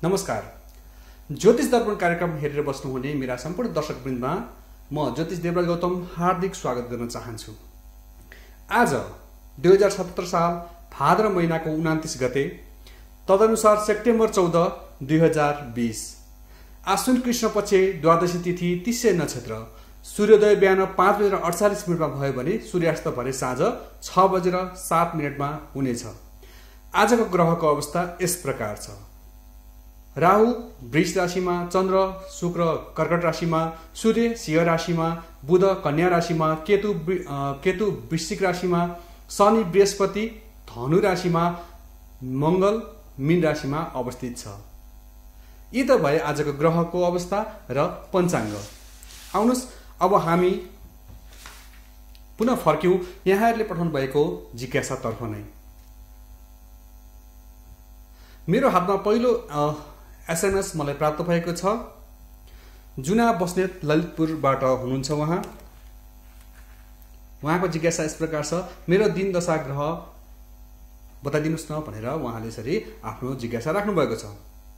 नमस्कार। ज्योतिष दर्पण कार्यक्रम हेरेर बस्नुहुने मेरा सम्पूर्ण दर्शकवृन्दमा म ज्योतिष देवराज गौतम हार्दिक स्वागत गर्न चाहन्छु। आज 2077 साल भाद्र महिनाको 29 गते, तदनुसार सेप्टेम्बर 14, 2020, आश्विन कृष्ण पक्ष द्वादशी तिथि 30 नक्षत्र, सूर्योदय बिहान 5:48 भयो भने सूर्यास्त भरे साँझ 6:07 हुनेछ। आजको ग्रहको अवस्था यस प्रकार छ। राहु वृष राशिमा, चन्द्र शुक्र कर्कट राशिमा, सूर्य सिंह राशिमा, बुध कन्या राशिमा, केतु वृश्चिक राशिमा, शनि बृहस्पति धनु राशिमा, मंगल मीन राशिमा अवस्थित छ। यी त भए आजको ग्रहको अवस्था र पञ्चाङ्ग। आउनुस् अब हामी पुनः फर्क्यौं यहाँहरूले पठाउनु भएको जिज्ञासातर्फ नै। मेरो हातमा पहिलो एसएमएस मलाई प्राप्त भएको छ। जुना बस्नेत ललितपुरबाट हुनुहुन्छ उहाँको जिज्ञासा यस प्रकार छ। मेरो दिन दशा ग्रह बताइदिनुस् न भनेर उहाँले यसरी आफ्नो जिज्ञासा राख्नु भएको छ।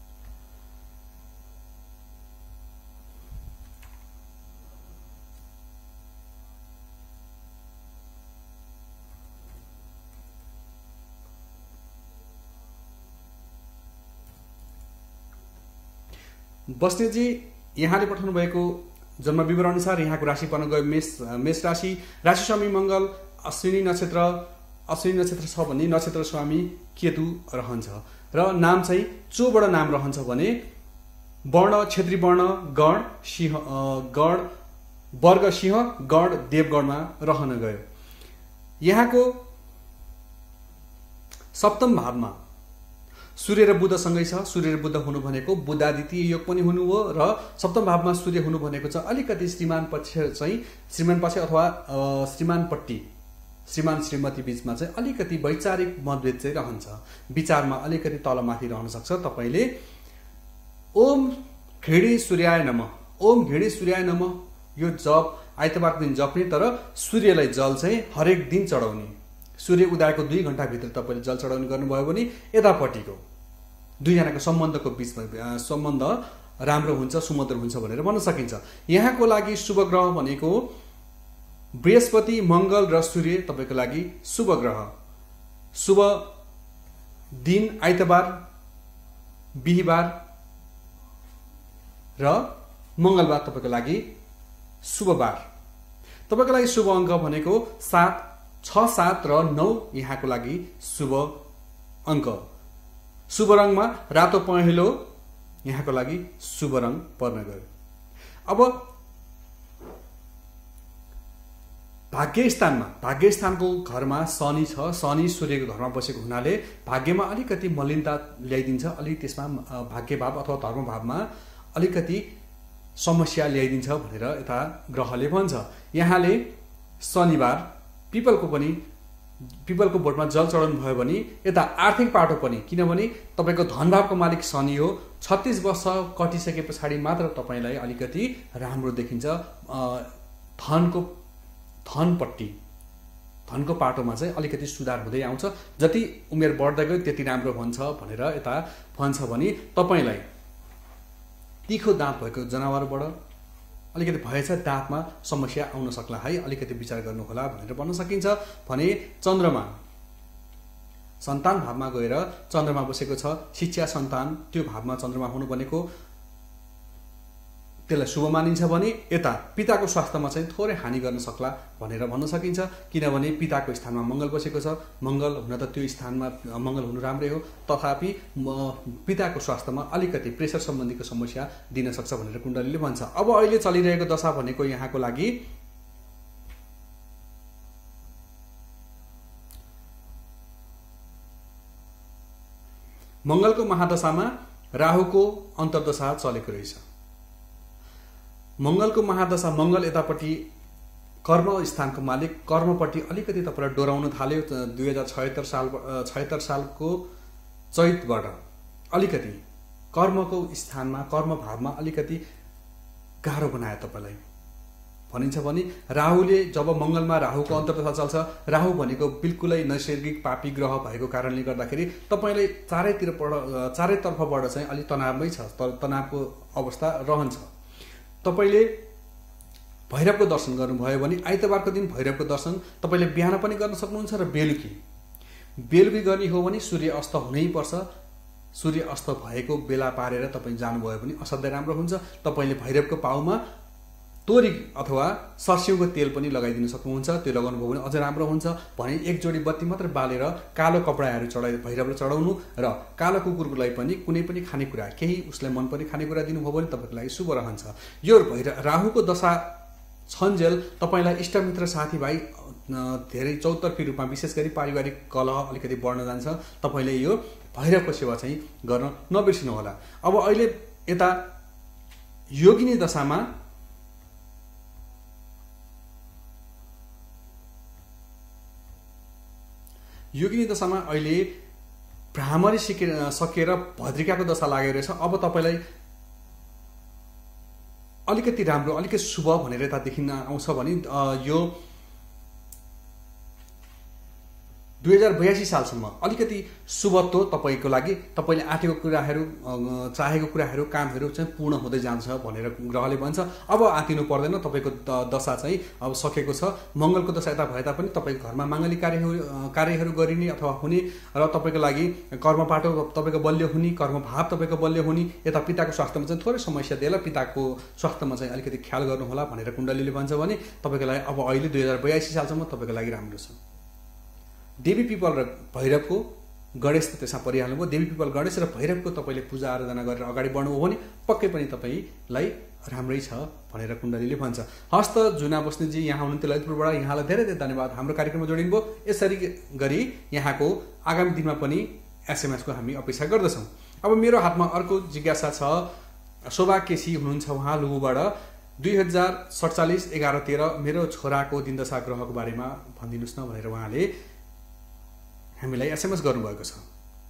बस्नेतजी, यहाँले पठाउनु भएको जन्म विवरण अनुसार यहाँको राशि पर्न गयो मेष राशि। राशि स्वामी मंगल, अश्विनी नक्षत्र छ भने नक्षत्र स्वामी केतु रहन्छ र नाम चाहिँ चोबाट नाम रहन्छ भने वर्ण क्षेत्री वर्ण गण सिंह, गण वर्ग सिंह, गण देवगणमा रहन गयो। यहाँको सप्तम भावमा सूर्य र बुध सँगै छ। सूर्य र बुध हुनु भनेको बुधादित्य योग पनि हुनु हो र सप्तम भावमा सूर्य हुनु भनेको चाहिँ अलिकति श्रीमान पक्ष अथवा श्रीमानपट्टि श्रीमान श्रीमती बीचमा चाहिँ अलिकति वैचारिक मतभेद चाहिँ रहन्छ। विचारमा अलिकति तलमाथि रहन सक्छ। तपाईले ओम घृणी सूर्याय नमः, ओम घृणी सूर्याय नमः यो जप आइतबारको दिन जप्ने, तर सूर्यलाई जल चाहिँ हरेक दिन चढाउने। सूर्य उदयको 2 घण्टा भित्र तपाईले जल चढाउने गर्नुभयो भने यतापट्टिको दुईजनाको सम्बन्धको बीचमा सम्बन्ध राम्रो हुन्छ, सुमधुर हुन्छ भनेर भन्न सकिन्छ। यहाँको लागि शुभ ग्रह भनेको बृहस्पति, मंगल र सूर्य तपाईको लागि शुभ ग्रह। शुभ दिन आइतबार, बिहीबार र मंगलबार तपाईको लागि शुभ बार। तपाईको लागि शुभ अङ्क भनेको 7, 6, 7 र 9 यहाँको लागि शुभ अङ्क। शुभ रङमा रातो पहेँलो यहाँको लागि शुभ रङ पर्न गयो। अब भाग्यस्थानको घरमा शनि छ। शनि सूर्यको घरमा बसेको हुनाले भाग्यमा अलिकति मलिनता ल्याइदिन्छ। अलि त्यसमा भाग्यभाव अथवा धर्मभावमा अलिकति समस्या ल्याइदिन्छ भनेर यता ग्रहले भन्छ। यहाँले शनिबार पिपलको बोटमा जल चढाउनु भयो भने यता आर्थिक पाटो पनि, किनभने तपाईको धनभावको मालिक शनि हो। 36 वर्ष कटिसके पछाडि मात्र तपाईलाई अलिकति राम्रो देखिन्छ। धनको पाटोमा चाहिँ अलिकति सुधार हुँदै आउँछ। जति उमेर बढ्दै गयो त्यति राम्रो भन्छ भनेर यता भन्छ भने तपाईलाई तीखो दाँत भएको जनावरबाट अलिकति भएछ, दाँतमा समस्या आउन सक्ला है, अलिकति विचार गर्नुहोला भनेर भन्न सकिन्छ। भने चन्द्रमा सन्तान भावमा गएर चन्द्रमा बसेको छ। शिक्षा सन्तान त्यो भावमा चन्द्रमा हुनु भनेको त्यसलाई शुभ मानिन्छ भने यता पिताको स्वास्थ्यमा चाहिँ थोरै हानि गर्न सक्ला भनेर भन्न सकिन्छ। किनभने पिताको स्थानमा मंगल बसेको छ। मंगल हुन त त्यो स्थानमा मंगल हुनु राम्रै हो, तथापि पिताको स्वास्थ्यमा अलिकति प्रेसर सम्बन्धीको समस्या दिन सक्छ भनेर कुण्डलीले भन्छ। अब अहिले चलिरहेको दशा भनेको यहाँको लागि मंगलको महादशामा राहुको अन्तर्दशा चलेको रहेछ। मंगलको महादशा, मंगल यतापट्टि कर्म स्थानको मालिक, कर्मपट्टि अलिकति तपाईलाई डोराउन थाल्यो। 2076 सालको चैतबाट अलिकति कर्मको स्थानमा, कर्म भावमा अलिकति गाह्रो बनायो तपाईलाई। भनिन्छ भने राहुले जब मङ्गलमा राहुको अन्तर्दशा चल्छ, राहु भनेको बिल्कुलै नैसर्गिक पापी ग्रह भएको कारणले गर्दाखेरि तपाईँले चारैतर्फबाट चाहिँ अलिक तनावमै छ, तनावको अवस्था रहन्छ। तपाईँले भैरवको दर्शन गर्नुभयो भने आइतबारको दिन भैरवको दर्शन तपाईँले बिहान पनि गर्न सक्नुहुन्छ र बेलुकी गर्ने हो भने सूर्य अस्त हुनैपर्छ। सूर्य अस्त भएको बेला पारेर तपाईँ जानुभयो भने असाध्यै राम्रो हुन्छ। तपाईँले भैरवको पाउमा तोरी अथवा सर्स्यौँको तेल पनि लगाइदिन सक्नुहुन्छ, त्यो लगाउनु भयो भने अझ राम्रो हुन्छ। भने एक जोडी बत्ती मात्र बालेर कालो कपडाहरू भैरवलाई चढाउनु र कालो कुकुरलाई पनि कुनै पनि खानेकुरा, केही उसलाई मनपर्ने खानेकुरा दिनुभयो भने तपाईँको लागि शुभ रहन्छ। यो राहुको दशा छन्जेल तपाईँलाई इष्टमित्र साथीभाइ धेरै चौतर्फी रूपमा विशेष गरी पारिवारिक कलह अलिकति बढ्न जान्छ। तपाईँले यो भैरवको सेवा चाहिँ गर्न नबिर्सिनुहोला। अब अहिले यता योगिनी दशामा अहिले भ्रामरी सकेर भद्रिकाको दशा लागेको रहेछ। अब तपाईँलाई अलिकति राम्रो, अलिकति शुभ भनेर यता देखिन आउँछ भने यो 2082 सालसम्म अलिकति शुभत्व तपाईँको लागि, तपाईँले आँटेको कुराहरू, चाहेको कुराहरू, कामहरू चाहिँ पूर्ण हुँदै जान्छ भनेर ग्रहले भन्छ। अब आँतिनु पर्दैन, तपाईँको दशा चाहिँ अब सकेको छ। मङ्गलको दशा यता भए तापनि तपाईँको घरमा माङ्गलिक कार्यहरू गरिने अथवा हुने र तपाईँको लागि कर्मपाटो तपाईँको बलियो हुने, कर्मभाव तपाईँको बलियो हुने। यता पिताको स्वास्थ्यमा चाहिँ थोरै समस्या दिएला, पिताको स्वास्थ्यमा चाहिँ अलिकति ख्याल गर्नुहोला भनेर कुण्डलीले भन्छ भने तपाईँको लागि अब अहिले 2082 सालसम्म तपाईँको लागि राम्रो छ। देवी पिपल र भैरवको गणेश त त्यसमा परिहाल्नुभयो। देवी पिपल गणेश र भैरवको तपाईँले पूजा आराधना गरेर अगाडि बढ्नुभयो भने पक्कै पनि तपाईँलाई राम्रै छ भनेर कुण्डलीले भन्छ। हस्त जुना बस्नेजी यहाँ हुनुहुन्थ्यो ललितपुरबाट, यहाँलाई धेरै धेरै धन्यवाद। हाम्रो कार्यक्रममा जोडिनुभयो। यसरी गरी यहाँको आगामी दिनमा पनि एसएमएसको हामी अपेक्षा गर्दछौँ। अब मेरो हातमा अर्को जिज्ञासा छ। शोभा केसी हुनुहुन्छ, उहाँ लुबुबाट 2047-11-13 मेरो छोराको दिनदशा ग्रहको बारेमा भनिदिनुहोस् न भनेर उहाँले हामीलाई एसएमएस गर्नुभएको छ।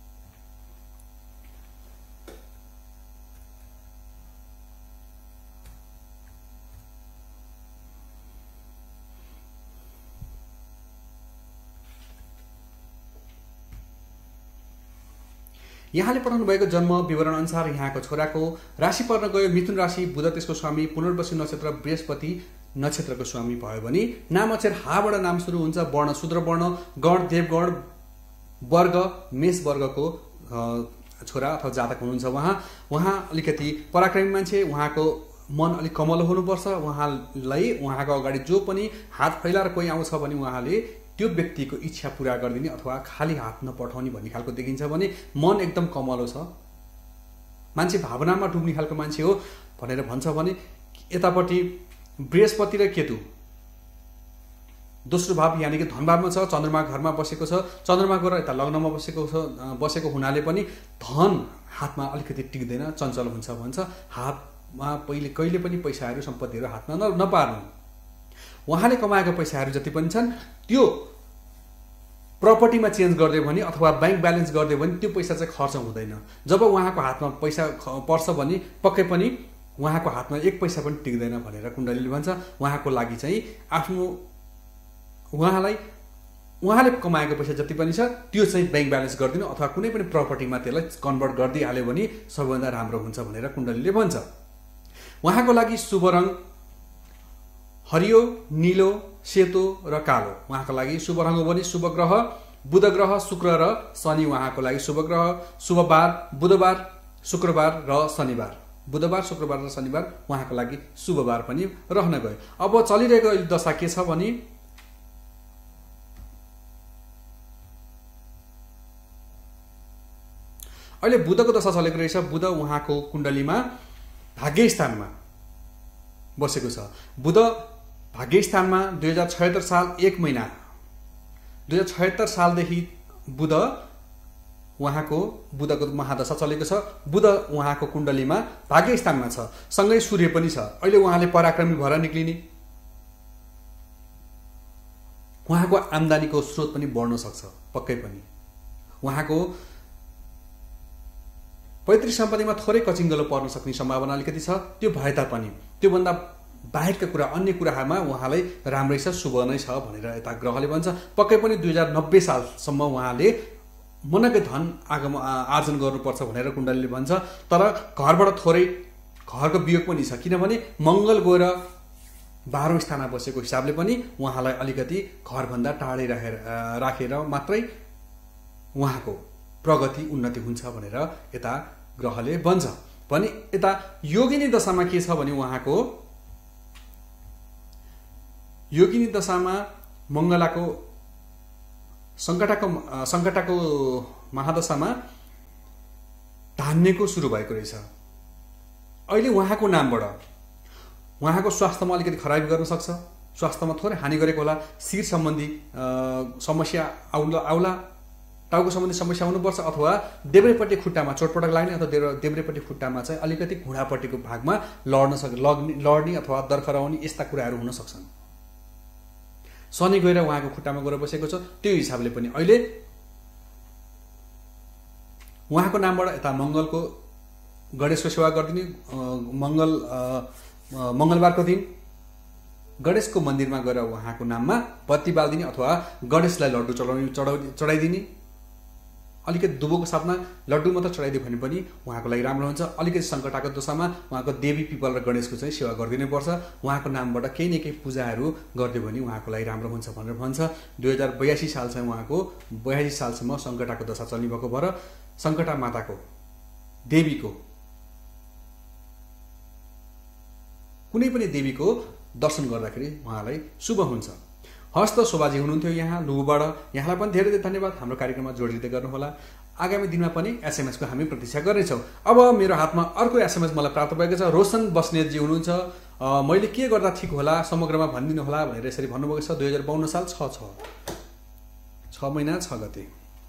यहाँले पठाउनु भएको जन्म विवरण अनुसार यहाँको छोराको राशि पर्न गयो मिथुन राशि, बुध त्यसको स्वामी, पुनर्वसु नक्षत्र, बृहस्पति नक्षत्रको स्वामी भयो भने नाम अक्षर हाबाट नाम सुरु हुन्छ। वर्ण शूद्र वर्ण, गण देवगण, वर्ग मेष वर्गको छोरा अथवा जातक हुनुहुन्छ। उहाँ अलिकति पराक्रमी मान्छे, उहाँको मन अलिक कमलो हुनुपर्छ। उहाँलाई उहाँको अगाडि जो पनि हात फैलाएर कोही आउँछ भने उहाँले त्यो व्यक्तिको इच्छा पूरा गरिदिने अथवा खाली हात नपठाउने भन्ने खालको देखिन्छ। भने मन एकदम कमलो छ, मान्छे भावनामा डुब्ने खालको मान्छे हो भनेर भन्छ। भने यतापट्टि बृहस्पति र केतु दोस्रो भाव यानि कि धनभावमा छ, चन्द्रमा घरमा बसेको छ। चन्द्रमा गएर यता लग्नमा बसेको हुनाले पनि धन हातमा अलिकति टिक्दैन, चञ्चल हुन्छ भन्छ। हातमा कहिले पनि पैसाहरू सम्पत्तिहरू हातमा नपार्नु। उहाँले कमाएको पैसाहरू जति पनि छन् त्यो प्रपर्टीमा चेन्ज गरिदियो भने अथवा ब्याङ्क ब्यालेन्स गरिदियो भने त्यो पैसा चाहिँ खर्च हुँदैन। जब उहाँको हातमा पैसा पर्छ भने पक्कै पनि उहाँको हातमा एक पैसा पनि टिक्दैन भनेर कुण्डलीले भन्छ। उहाँको लागि चाहिँ उहाँले कमाएको पैसा जति पनि छ त्यो चाहिँ ब्याङ्क ब्यालेन्स गरिदिनु अथवा कुनै पनि प्रपर्टीमा त्यसलाई कन्भर्ट गरिदिइहाल्यो भने सबैभन्दा राम्रो हुन्छ भनेर कुण्डलीले भन्छ। उहाँको लागि शुभ रङ हरियो, नीलो, सेतो र कालो उहाँको लागि शुभ रङ हो। भने शुभ ग्रह बुध ग्रह, शुक्र र शनि उहाँको लागि शुभ ग्रह। शुभ बार बुधबार, शुक्रबार र शनिबार। बुधबार, शुक्रबार र शनिबार उहाँको लागि शुभ बार पनि रहन गयो। अब चलिरहेको दशा के छ भने अहिले बुधको दशा चलेको रहेछ। बुध उहाँको कुण्डलीमा भाग्य स्थानमा बसेको छ। बुध भाग्य स्थानमा 2076 साल 1 महिना 2076 सालदेखि बुधको महादशा चलेको छ। बुध उहाँको कुण्डलीमा भाग्य स्थानमा छ, सँगै सूर्य पनि छ। अहिले उहाँले पराक्रमी भएर निक्लिने, उहाँको आम्दानीको स्रोत पनि बढ्न सक्छ पक्कै पनि। उहाँको पैतृक सम्पत्तिमा थोरै कचिङ्गलो पर्न सक्ने सम्भावना अलिकति छ। त्यो भए तापनि त्योभन्दा बाहेकका कुरा अन्य कुराहरूमा उहाँलाई राम्रै छ, शुभ नै छ भनेर यता ग्रहले भन्छ। पक्कै पनि 2090 सालसम्म उहाँले मनकै धन आर्जन गर्नुपर्छ भनेर कुण्डलीले भन्छ। तर घरबाट थोरै घरको वियोग पनि छ, किनभने मङ्गल गएर 12औं स्थानमा बसेको हिसाबले पनि उहाँलाई अलिकति घरभन्दा टाढै राखेर मात्रै उहाँको प्रगति उन्नति हुन्छ भनेर यता ग्रहले भन्छ। भने यता योगिनी दशामा के छ भने उहाँको योगिनी दशामा मङ्गलाको सङ्कटाको महादशामा धान्यको सुरु भएको रहेछ। अहिले उहाँको नामबाट उहाँको स्वास्थ्यमा अलिकति खराबी गर्न सक्छ, स्वास्थ्यमा थोरै हानि गरेको होला, शिर सम्बन्धी समस्या आउला, टाउको सम्बन्धी समस्या हुनुपर्छ, अथवा देब्रेपट्टि खुट्टामा चोटपटक लाग्ने अथवा देब्रेपट्टि खुट्टामा चाहिँ अलिकति घुँडापट्टिको भागमा लड्ने अथवा दर्खराउने यस्ता कुराहरू हुन सक्छन्। शनि गएर उहाँको खुट्टामा गएर बसेको छ, त्यो हिसाबले पनि अहिले उहाँको नामबाट यता मङ्गलको गणेशको सेवा गरिदिने, मङ्गलबारको दिन गणेशको मन्दिरमा गएर उहाँको नाममा बत्ती बाल्दिने अथवा गणेशलाई लड्डु चढाइदिने। अलिकति दुबोको साथमा लड्डु मात्र चढाइदियो भने पनि उहाँको लागि राम्रो हुन्छ। अलिकति सङ्कटाको दशामा उहाँको देवी पिपल र गणेशको चाहिँ सेवा गरिदिनै पर्छ। उहाँको नामबाट केही न केही पूजाहरू गरिदियो भने उहाँको लागि राम्रो हुन्छ भनेर भन्छ। 2082 साल चाहिँ उहाँको 82 सालसम्म सङ्कटाको दशा चल्ने भएको भएर सङ्कटा माताको देवीको कुनै पनि देवीको दर्शन गर्दाखेरि उहाँलाई शुभ हुन्छ। हस्त शोभाजी हुनुहुन्थ्यो यहाँ लुबाट, यहाँलाई पनि धेरै धेरै धन्यवाद हाम्रो कार्यक्रममा जोडिँदै गर्नुहोला। आगामी दिनमा पनि एसएमएसको हामी प्रतीक्षा गर्नेछौँ। अब मेरो हातमा अर्को एसएमएस मलाई प्राप्त भएको छ। रोशन बस्नेतजी हुनुहुन्छ, मैले के गर्दा ठिक होला समग्रमा भनिदिनु होला भनेर यसरी भन्नुभएको छ। 2052 साल 6 महिना 6 गते।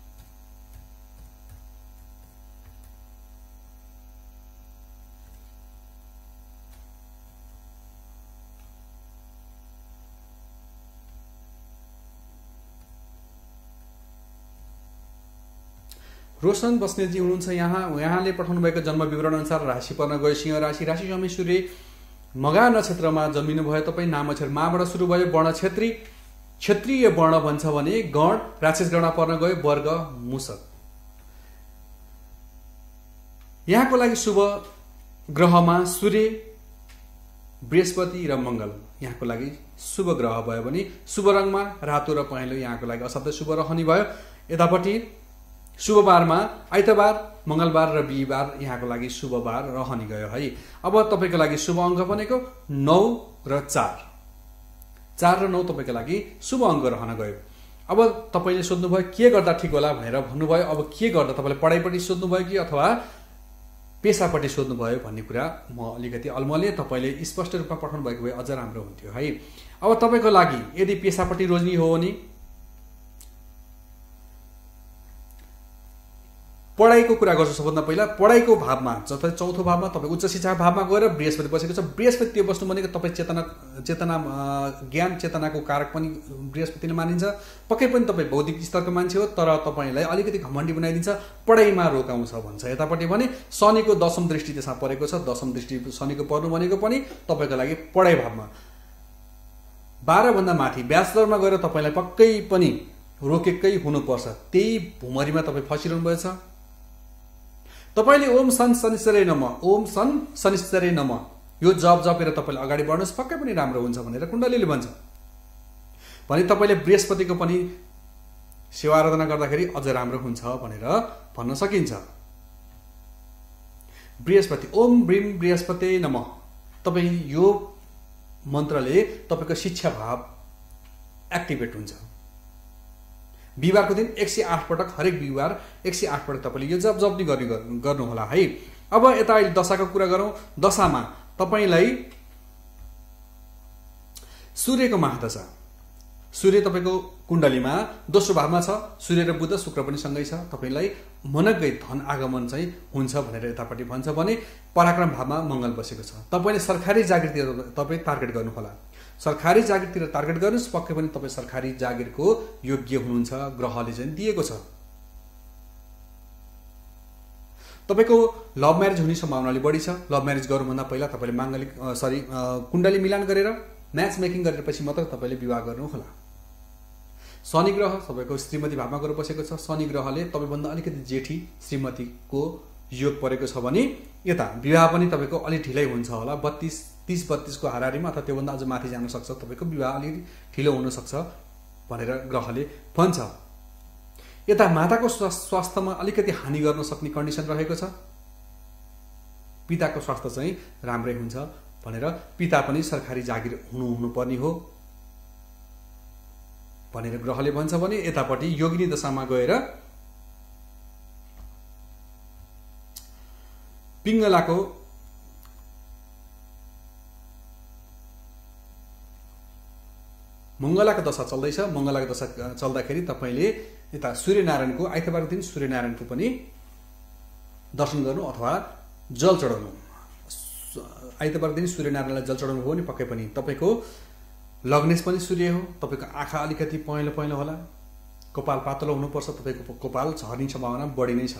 रोशन बस्नेतजी हुनुहुन्छ यहाँले पठाउनु भएको जन्म विवरण अनुसार राशि पर्न गयो सिंह राशि, राशि स्वामी सूर्य मघा नक्षत्रमा जन्मिनु भयो। तपाईँ नाम अक्षर माबाट सुरु भयो, वर्ण क्षेत्रीय वर्ण भन्छ भने गण राक्षस गणमा पर्न गयो, वर्ग मुसक। यहाँको लागि शुभ ग्रहमा सूर्य, बृहस्पति र मङ्गल यहाँको लागि शुभ ग्रह भयो भने शुभ रङमा रातो र पहेँलो यहाँको लागि असाध्यै शुभ रहने भयो। यतापट्टि शुभ बारमा आइतबार, मङ्गलबार र बिहिबार यहाँको लागि शुभ बार रहने गयो है। अब तपाईँको लागि शुभ अङ्क भनेको 9 र 4 र 9 तपाईँको लागि शुभ अङ्क रहन गयो। अब तपाईँले सोध्नुभयो के गर्दा ठिक होला भनेर भन्नुभयो। अब के गर्दा, तपाईँले पढाइपट्टि सोध्नुभयो कि अथवा पेसापट्टि सोध्नुभयो भन्ने कुरा म अलिकति अलमले तपाईँले स्पष्ट रूपमा पठाउनु भएको भए अझ राम्रो हुन्थ्यो है। अब तपाईँको लागि यदि पेसापट्टि रोज्ने हो भने पढाइको कुरा गर्छु। सबभन्दा पहिला पढाइको भावमा, जस्तै चौथो भावमा तपाईँ उच्च शिक्षा भावमा गएर बृहस्पति बसेको छ। बृहस्पति त्यो बस्नु भनेको तपाईँ चेतना ज्ञान चेतनाको कारक पनि बृहस्पति नै मानिन्छ। पक्कै पनि तपाईँ बौद्धिक स्तरको मान्छे हो, तर तपाईँलाई अलिकति घमण्डी बनाइदिन्छ, पढाइमा रोकाउँछ भन्छ। यतापट्टि भने शनिको 10औं दृष्टि त्यसमा परेको छ। 10औं दृष्टि शनिको पर्नु भनेको पनि तपाईँको लागि पढाइ भावमा 12 भन्दा माथि ब्याचलरमा गएर तपाईँलाई पक्कै पनि रोकेकै हुनुपर्छ। त्यही भुमरीमा तपाईँ फसिरहनु भएछ। तपाईँले ओम सन शनिश्चरै नमः, ओम सन शनिश्चरै नमः यो जप जपेर तपाईँले अगाडि बढ्नुहोस्, पक्कै पनि राम्रो हुन्छ भनेर कुण्डलीले भन्छ। भने तपाईँले बृहस्पतिको पनि सेवा आराधना गर्दाखेरि अझ राम्रो हुन्छ भनेर भन्न सकिन्छ। बृहस्पति, ओम ब्रीम बृहस्पति नमः, तपाईँ यो मन्त्रले तपाईँको शिक्षा भाव एक्टिभेट हुन्छ। बिहिबारको दिन 108 पटक, हरेक बिहिबार 108 पटक तपाईँले यो जप जप्नी गर्नुहोला है। अब यता अहिले दशाको कुरा गरौँ। दशामा तपाईँलाई सूर्यको महादशा, सूर्य तपाईँको कुण्डलीमा दोस्रो भावमा छ। सूर्य र बुध शुक्र पनि सँगै छ। तपाईँलाई मनकै धन आगमन चाहिँ हुन्छ भनेर यतापट्टि भन्छ। भने पराक्रम भावमा मङ्गल बसेको छ। तपाईँले सरकारी जागिरतिर तपाईँ टार्गेट गर्नुहोला। सरकारी जागिरतिर टार्गेट गर्नुहोस्, पक्कै पनि तपाईँ सरकारी जागिरको योग्य हुनुहुन्छ, ग्रहले चाहिँ दिएको छ। तपाईको लभ म्यारेज हुने सम्भावना अलि बढी छ। लभ म्यारेज गर्नुभन्दा पहिला तपाईले माङ्गलिक कुण्डली मिलान गरेर म्याच मेकिङ गरेपछि मात्र तपाईले विवाह गर्नु होला। शनि ग्रह तपाईको श्रीमती भावमा गएर बसेको छ। शनि ग्रहले तपाईभन्दा अलिकति जेठी श्रीमतीको योग परेको छ भने यता विवाह पनि तपाईको अलि ढिलै हुन्छ होला। 30-32 को हाराहारीमा अथवा त्योभन्दा अझ माथि जान सक्छ। तपाईको विवाह अलि ढिलो हुन सक्छ भनेर ग्रहले भन्छ। यता माताको स्वास्थ्यमा अलिकति हानि गर्न सक्ने कन्डिसन रहेको छ। पिताको स्वास्थ्य चाहिँ राम्रै हुन्छ भनेर पिता पनि सरकारी जागिर हुनुपर्ने हो भनेर ग्रहले भन्छ भने यतापट्टि योगिनी दशामा गएर पिङ्गलाको मङ्गलाको दशा चल्दैछ। मङ्गलाको दशा चल्दाखेरि तपाईले यता सूर्यनारायणको आइतबारको दिन सूर्यनारायणको पनि दर्शन गर्नु अथवा जल चढाउनु। आइतबारको दिन सूर्यनारायणलाई जल चढाउनु हो भने पक्कै पनि तपाईको लग्नेश पनि सूर्य हो। तपाईको आँखा अलिकति पहेँलो पहेँलो होला। कपाल पातलो हुनुपर्छ। तपाईको कपाल झर्ने सम्भावना बढी नै छ।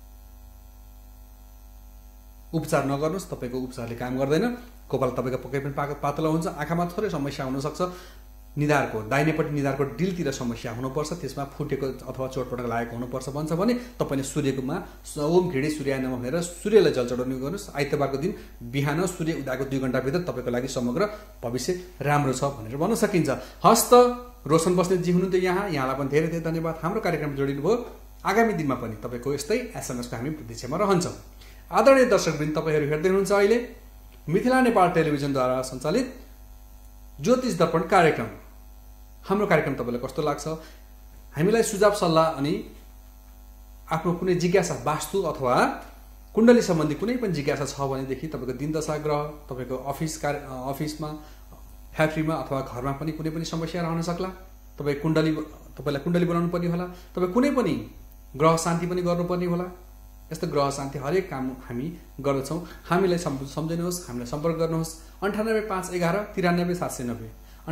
उपचार नगर्नुहोस्। तपाईको उपचारले काम गर्दैन। कपाल तपाईको पक्कै पनि पातलो हुन्छ। आँखामा थोरै समस्या हुन सक्छ। निधारको दाहिनेपट्टि निधारको डिलतिर समस्या हुनुपर्छ। त्यसमा फुटेको अथवा चोटपटक लागेको हुनुपर्छ भन्छ भने तपाईले सूर्यकोमा ओम घृणे सूर्याय नमः भनेर सूर्यलाई जल चढाउने गर्नुहोस्। आइतबारको दिन बिहान सूर्य उदाएको 2 घण्टाभित्र तपाईको लागि समग्र भविष्य राम्रो छ भनेर भन्न सकिन्छ। हस्त रोशन बस्नेतजी हुनुहुन्थ्यो यहाँलाई पनि धेरै धेरै धन्यवाद। हाम्रो कार्यक्रम जोडिनु भयो। आगामी दिनमा पनि तपाईको यस्तै एसएमएसको हामी प्रतीक्षामा रहन्छौँ। आदरणीय दर्शकवृन्द, तपाईहरू हेर्दै हुनुहुन्छ अहिले मिथिला नेपाल टेलिभिजनद्वारा सञ्चालित ज्योतिष दर्पण कार्यक्रम। हाम्रो कार्यक्रम तपाईलाई कस्तो लाग्छ? हामीलाई सुझाव सल्लाह अनि आफ्नो कुनै जिज्ञासा वास्तु अथवा कुण्डली सम्बन्धी कुनै पनि जिज्ञासा छ भनेदेखि तपाईको दिन दशा ग्रह तपाईको अफिसमा फ्याक्ट्रीमा अथवा घरमा पनि कुनै पनि समस्या रहन सक्ला। तपाईलाई कुण्डली बनाउनु पर्ने होला। तपाई कुनै पनि ग्रह शान्ति पनि गर्नुपर्ने होला। यस्तो ग्रह शान्ति हरेक काम हामी गर्दछौँ। हामीलाई सम्झिनुहोस्। हामीलाई सम्पर्क गर्नुहोस् 98511 93790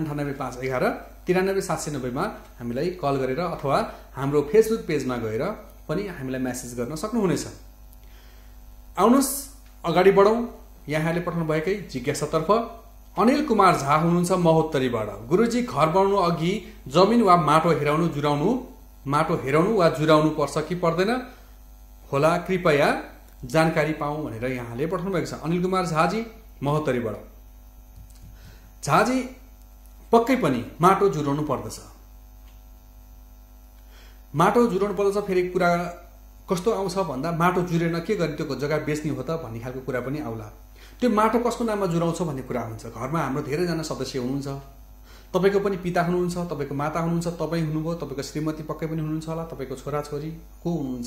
98511 मा हामीलाई कल गरेर अथवा हाम्रो फेसबुक पेजमा गएर पनि हामीलाई मेसेज गर्न सक्नुहुनेछ। आउनुहोस् अगाडि बढौँ। यहाँले पठाउनु भएकै जिज्ञासातर्फ अनिल कुमार झा हुनुहुन्छ महोत्तरीबाट। गुरुजी, घर बनाउनु अघि जमिन वा माटो हेराउनु वा जुराउनु पर्छ कि पर्दैन होला? कृपया जानकारी पाऊँ भनेर यहाँले पठाउनु भएको छ। अनिल कुमार झाजी महोत्तरीबाट। झाजी, पक्कै पनि माटो जुराउनु पर्दछ। माटो जुराउनु पर्दछ। फेरि कुरा कस्तो आउँछ भन्दा माटो जुरेन के गर्ने, त्यो जग्गा बेच्ने हो त भन्ने खालको कुरा पनि आउला। त्यो माटो कसको नाममा जुराउँछ भन्ने कुरा हुन्छ। घरमा हाम्रो धेरैजना सदस्य हुनुहुन्छ। तपाईको पनि पिता हुनुहुन्छ, तपाईको माता हुनुहुन्छ, तपाईँ हुनुभयो, तपाईको श्रीमती पक्कै पनि हुनुहुन्छ होला, तपाईको छोराछोरी को हुनुहुन्छ।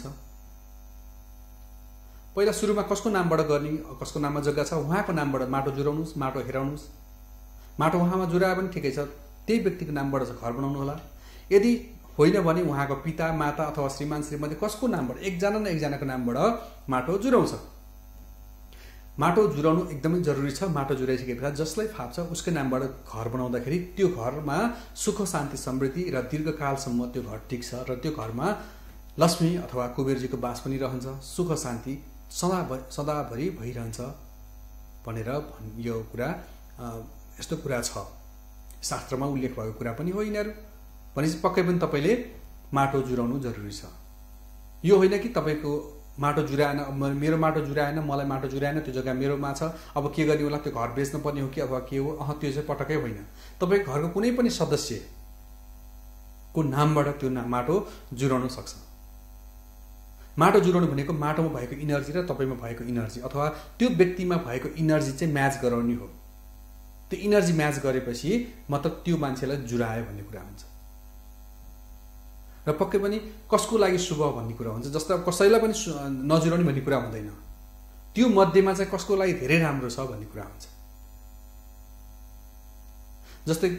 पहिला सुरुमा कसको नामबाट गर्ने, कसको नाममा जग्गा छ उहाँको नामबाट माटो जुराउनुहोस्, माटो हेराउनुहोस्। माटो उहाँमा जुराए पनि ठिकै छ, त्यही व्यक्तिको नामबाट घर बनाउनु होला। यदि होइन भने उहाँको पिता माता अथवा श्रीमान श्रीमती कसको नामबाट एकजना न एकजनाको नामबाट माटो जुराउँछ। माटो जुराउनु एकदमै जरुरी छ। माटो जुराइसकेपछि जसलाई फाप्छ उसकै नामबाट घर बनाउँदाखेरि त्यो घरमा सुख शान्ति समृद्धि र दीर्घकालसम्म त्यो घर टिक्छ र त्यो घरमा लक्ष्मी अथवा कुबेरजीको बास पनि रहन्छ। सुख शान्ति सदाभरि भइरहन्छ भनेर यो कुरा यस्तो कुरा छ। शास्त्रमा उल्लेख भएको कुरा पनि हो यिनीहरू। भनेपछि पक्कै पनि तपाईले माटो जुराउनु जरुरी छ। यो होइन कि तपाईको माटो जुराएन, मेरो माटो जुराएन, मलाई माटो जुराएन, त्यो जग्गा मेरोमा छ, अब के गर्ने होला, त्यो घर बेच्नु पर्ने हो कि अथवा के हो, त्यो चाहिँ पटक्कै होइन। तपाईको घरको कुनै पनि सदस्यको नामबाट त्यो माटो जुराउन सक्छ। माटो जुराउनु भनेको माटोमा भएको इनर्जी र तपाईमा भएको इनर्जी अथवा त्यो व्यक्तिमा भएको इनर्जी चाहिँ म्याच गराउने हो। त्यो इनर्जी म्याच गरेपछि मतलब त्यो मान्छेलाई जुरायो भन्ने कुरा हुन्छ। र पक्कै पनि कसको लागि शुभ भन्ने कुरा हुन्छ। जस्तो अब कसैलाई पनि नजुराउने भन्ने कुरा हुँदैन। त्यो मध्येमा चाहिँ कसको लागि धेरै राम्रो छ भन्ने कुरा हुन्छ। जस्तै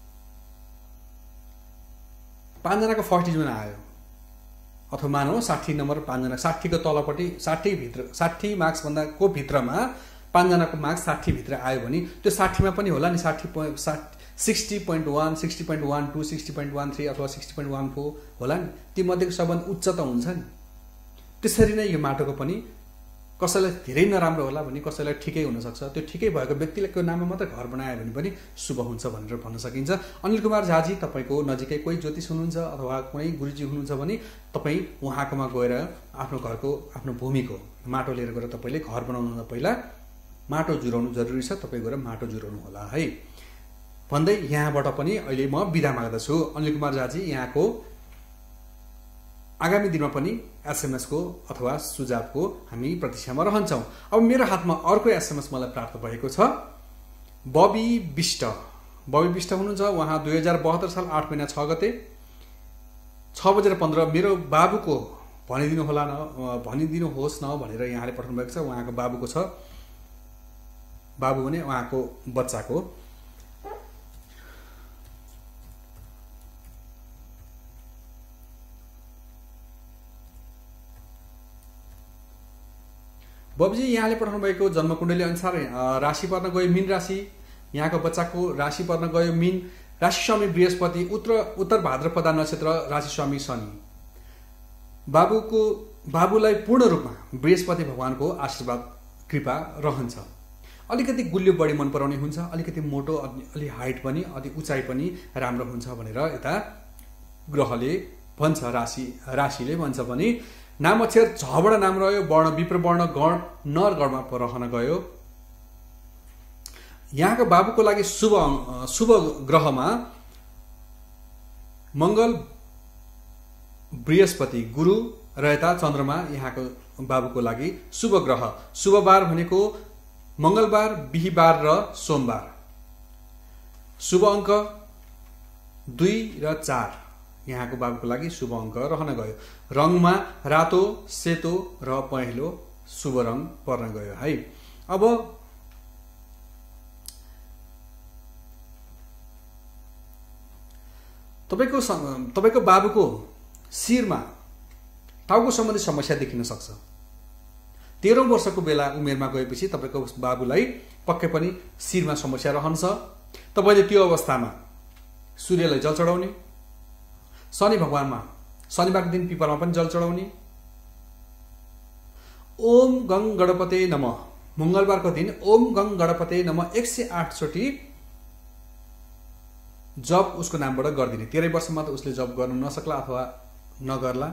5 जनाको फर्स्ट डिभिजन आयो अथवा मानौ 60 नम्बर 5 जना, 60 को तलपट्टि 60 मार्क्स भन्दा को भित्रमा 5 जनाको मार्क्स 60 भित्र आयो भने त्यो 60 मा पनि होला नि 60.1 60.12 60.13 अथवा 60.14 होला नि। ती मध्येको सबभन्दा उच्च त हुन्छ नि। त्यसरी नै यो माटोको पनि कसैलाई धेरै नराम्रो होला भने कसैलाई ठिकै हुनसक्छ। त्यो ठिकै भएको व्यक्तिको नाममा मात्रै घर बनायो भने पनि शुभ हुन्छ भनेर भन्न सकिन्छ। अनिल कुमार झाजी, तपाईँको नजिकै कोही ज्योतिष हुनुहुन्छ अथवा कुनै गुरुजी हुनुहुन्छ भने तपाईँ उहाँकोमा गएर आफ्नो घरको आफ्नो भूमिको माटो लिएर गएर तपाईँले घर बनाउनुभन्दा पहिला माटो जुराउनु जरुरी छ। तपाईँ गएर माटो जुराउनु होला है भन्दै यहाँबाट पनि अहिले म बिदा माग्दछु। अनिल कुमार झाजी, यहाँको आगामी दिनमा पनि एसएमएस को अथवा सुझावको हामी प्रतीक्षामा रहन्छौँ। अब मेरो हातमा अर्को एसएमएस मलाई प्राप्त भएको छ। बबी विष्ट हुनुहुन्छ। उहाँ 2072 साल 8 महिना 6 गते 6:15 मेरो बाबुको भनिदिनुहोस् न भनेर यहाँले पठाउनु भएको छ। उहाँको बाबुको छ, बाबु भने उहाँको बच्चाको। बबीजी, यहाँले पठाउनु भएको जन्मकुण्डली अनुसार राशि पर्न गयो मीन राशि, यहाँको बच्चाको राशि पर्न गयो मीन, राशि स्वामी बृहस्पति, उत्तर भाद्रपदा नक्षत्र, राशि स्वामी शनि। बाबुलाई पूर्ण रूपमा बृहस्पति भगवानको आशीर्वाद कृपा रहन्छ। अलिकति गुलियो बढी मन पराउने हुन्छ, अलिकति मोटो, अलि हाइट पनि, अलि उचाइ पनि राम्रो हुन्छ भनेर यता ग्रहले भन्छ, राशिले भन्छ भने नाम अक्षर झबाट नाम रह्यो, वर्ण विप्र वर्ण गण नर गणमा रहन गयो। यहाँको बाबुको लागि शुभ ग्रहमा मङ्गल, बृहस्पति, गुरु र यता चन्द्रमा यहाँको बाबुको लागि शुभ ग्रह। शुभ बार भनेको मङ्गलबार, बिहीबार र सोमबार। शुभ अङ्क 2 र 4 यहाँको बाबुको लागि शुभ अङ्क रहन गयो। रङमा रातो, सेतो र पहेँलो शुभ रङ पर्न गयो है। अब तपाईको बाबुको शिरमा टाउको सम्बन्धी समस्या देखिन सक्छ। 13 वर्षको बेला उमेरमा गएपछि तपाईको बाबुलाई पक्कै पनि शिरमा समस्या रहन्छ। तपाईले त्यो अवस्थामा सूर्यलाई जल चढाउने, शनि भगवानमा शनिबारको दिन पिपलमा पनि जल चढाउने, ओम गङ गणपते नमः मङ्गलबारको दिन ओम गङ गणपते नमः 108 चोटि जप उसको नामबाट गरिदिने। 13 वर्षमा त उसले जप गर्न नसक्ला अथवा नगर्ला।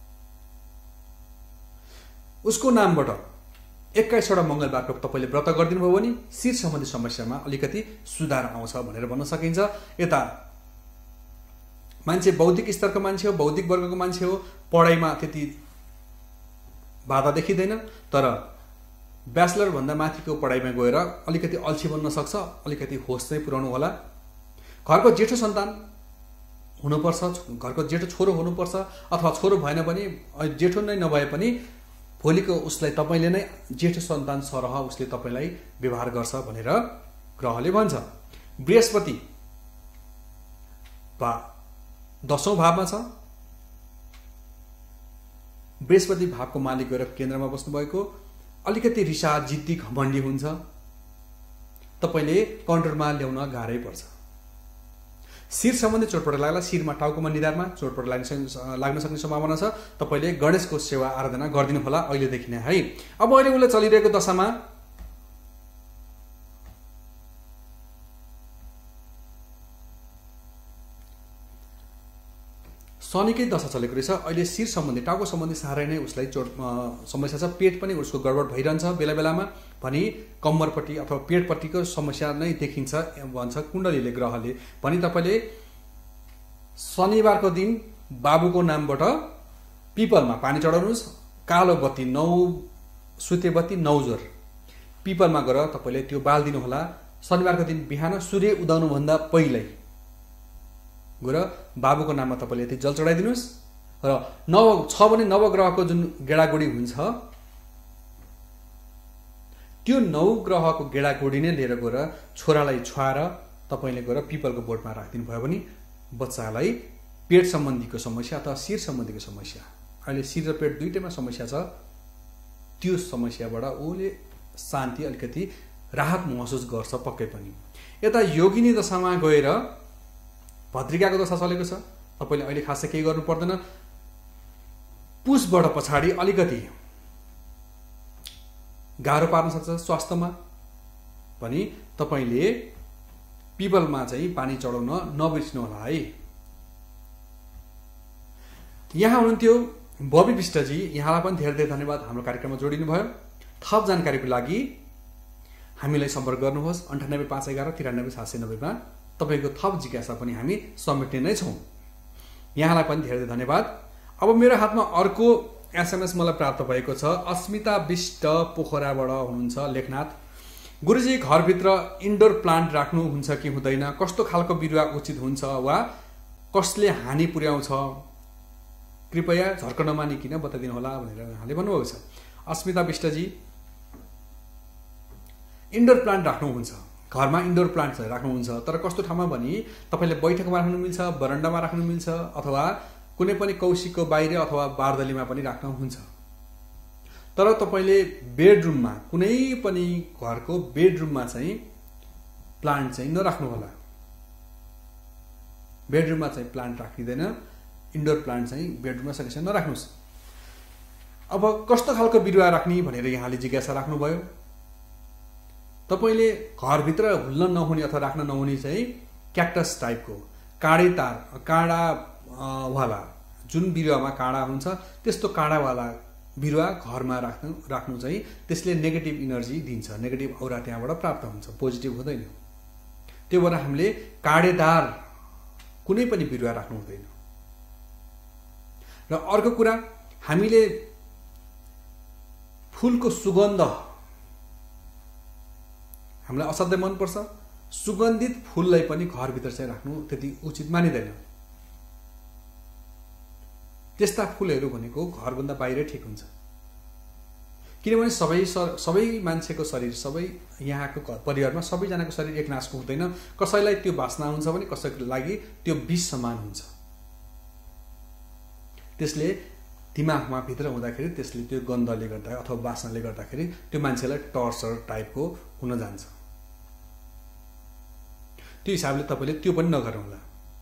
उसको नामबाट 21वटा मङ्गलबारको तपाईले व्रत गरिदिनु भयो भने शिर सम्बन्धी समस्यामा अलिकति सुधार आउँछ भनेर भन्न सकिन्छ। यता मान्छे बौद्धिक स्तरको मान्छे हो, बौद्धिक वर्गको मान्छे हो, पढाइमा त्यति बाधा देखिँदैन, तर ब्याचलर भन्दा माथिको पढाइमा गएर अलिकति अल्छी बन्न सक्छ, अलिकति होस चाहिँ पुर्याउनु होला। घरको जेठो सन्तान हुनुपर्छ, घरको जेठो छोरो हुनुपर्छ, अथवा छोरो भएन भने जेठो नै नभए पनि भोलिको उसलाई तपाईले नै जेठो सन्तान सरह उसले तपाईलाई व्यवहार गर्छ भनेर ग्रहले भन्छ। बृहस्पति 10औं भावमा छ। बृहस्पति भावको मालिक गएर केन्द्रमा बस्नु भएको, अलिकति रिसा, जिद्दी, घमण्डी हुन्छ। तपाईले कन्ट्रोलमा ल्याउन गाह्रै पर्छ। शिर सम्बन्धी चोटपटक लाग्ला, शिरमा टाउकोमा निधारमा चोटपटक लाग्न सक्ने सम्भावना छ। तपाईले गणेशको सेवा आराधना गरिदिनु होला अहिलेदेखि नै है। अब अहिले उसले चलिरहेको दशामा शनिकै दशा चलेको रहेछ। अहिले शिर सम्बन्धी टाउको सम्बन्धी साह्रै नै उसलाई समस्या छ। पेट पनि उसको गडबड भइरहन्छ बेला बेलामा, भनी कम्मरपट्टि अथवा पेटपट्टिको समस्या नै देखिन्छ भन्छ कुण्डलीले, ग्रहले। भनी तपाईले शनिबारको दिन बाबुको नामबाट पिपलमा पानी चढाउनुहोस्। कालो बत्ती 9 सुते बत्ती 9 जोर पिपलमा गएर तपाईले त्यो बाल्दिनु होला। शनिबारको दिन बिहान सूर्य उदाउनु भन्दा पहिल्यै गएर बाबुको नाममा तपाईले यति जल चढाइदिनुस्। र 9 छ भने नवग्रहको जुन गेडागुडी हुन्छ त्यो 9 ग्रहको गेडागुडी नै लिएर गएर छोरालाई छुवाएर तपाईले गएर पिपलको बोटमा राखिदिनु भयो भने बच्चालाई पेट सम्बन्धीको समस्या अथवा शिर सम्बन्धीको समस्या, अहिले शिर र पेट दुईटैमा समस्या छ, त्यो समस्याबाट उले शान्ति अलिकति राहत महसुस गर्छ पक्कै पनि। यता योगिनी दशामा गएर भद्रिकाको दशा चलेको छ। तपाईले अहिले खासै केही गर्नु पर्दैन। पुसबाट पछाडि अलिकति गाह्रो पार्न सक्छ। स्वास्थ्यमा पनि तपाईले पिपलमा चाहिँ पानी चढाउन नबिर्सनु होला है। यहाँ हुनुहुन्थ्यो बबी विष्टजी, यहाँलाई पनि धेरै धेरै धन्यवाद हाम्रो कार्यक्रममा जोडिनु भयो। थप जानकारीको लागि हामीलाई सम्पर्क गर्नुहोस् 9851193790 मा। तपाईको थप जिज्ञासा पनि हामी समेट्ने नै छौं। यहाँलाई पनि धेरै धेरै धन्यवाद। अब मेरो हातमा अर्को एसएमएस मलाई प्राप्त भएको छ। अस्मिता विष्ट पोखराबाट हुनुहुन्छ लेखनाथ। गुरुजी, घरभित्र इन्डोर प्लान्ट राख्नुहुन्छ कि हुँदैन? कस्तो खालको बिरुवा उचित हुन्छ वा कसले हानि पुर्याउँछ? कृपया झर्क नमानिकिन बताइदिनु होला भनेर उहाँले भन्नुभएको छ। अस्मिता विष्टजी, इन्डोर प्लान्ट राख्नुहुन्छ, घरमा इन्डोर प्लान्ट राख्नुहुन्छ, तर कस्तो ठाउँमा भने तपाईले बैठकमा राख्नु मिल्छ, बरन्डामा राख्नु मिल्छ, अथवा कुनै पनि कौशिकको बाहिर अथवा बारदलीमा पनि राख्नु हुन्छ। तर तपाईले बेडरुममा, कुनै पनि घरको बेडरुममा चाहिँ प्लान्ट चाहिँ नराख्नु होला। बेडरुममा चाहिँ प्लान्ट राखिदैन, इन्डोर प्लान्ट चाहिँ बेडरुममा सकेसम्म नराख्नुस्। अब कस्तो खालको बिरुवा राख्ने भनेर यहाँले जिज्ञासा राख्नुभयो। तपाईले घरभित्र हुल्न नहुने अथवा राख्न नहुने चाहिँ क्याक्टस टाइपको काँडा वाला जुन बिरुवामा काँडा हुन्छ त्यस्तो काँडावाला बिरुवा घरमा राख्नु चाहिँ त्यसले नेगेटिभ इनर्जी दिन्छ, नेगेटिभ औरा त्यहाँबाट प्राप्त हुन्छ, पोजिटिभ हुँदैन। त्यो भएर हामीले काँडेदार कुनै पनि बिरुवा राख्नु हुँदैन। र अर्को कुरा, हामीले फूलको सुगन्ध हामीलाई असाध्यै मनपर्छ। सुगन्धित फूललाई पनि घरभित्र चाहिँ राख्नु त्यति उचित मानिँदैन। त्यस्ता फूलहरू भनेको घरभन्दा बाहिरै ठिक हुन्छ। किनभने सबै मान्छेको शरीर, सबै यहाँको परिवारमा सबैजनाको शरीर एक नासको हुँदैन। कसैलाई त्यो बास्ना हुन्छ भने कसैको लागि त्यो विष समान हुन्छ। त्यसले दिमागमा भित्र हुँदाखेरि त्यसले त्यो गन्धले गर्दा अथवा बास्नाले गर्दाखेरि त्यो मान्छेलाई टर्चर टाइपको हुन जान्छ। त्यो हिसाबले तपाईले त्यो पनि नगर्नु होला।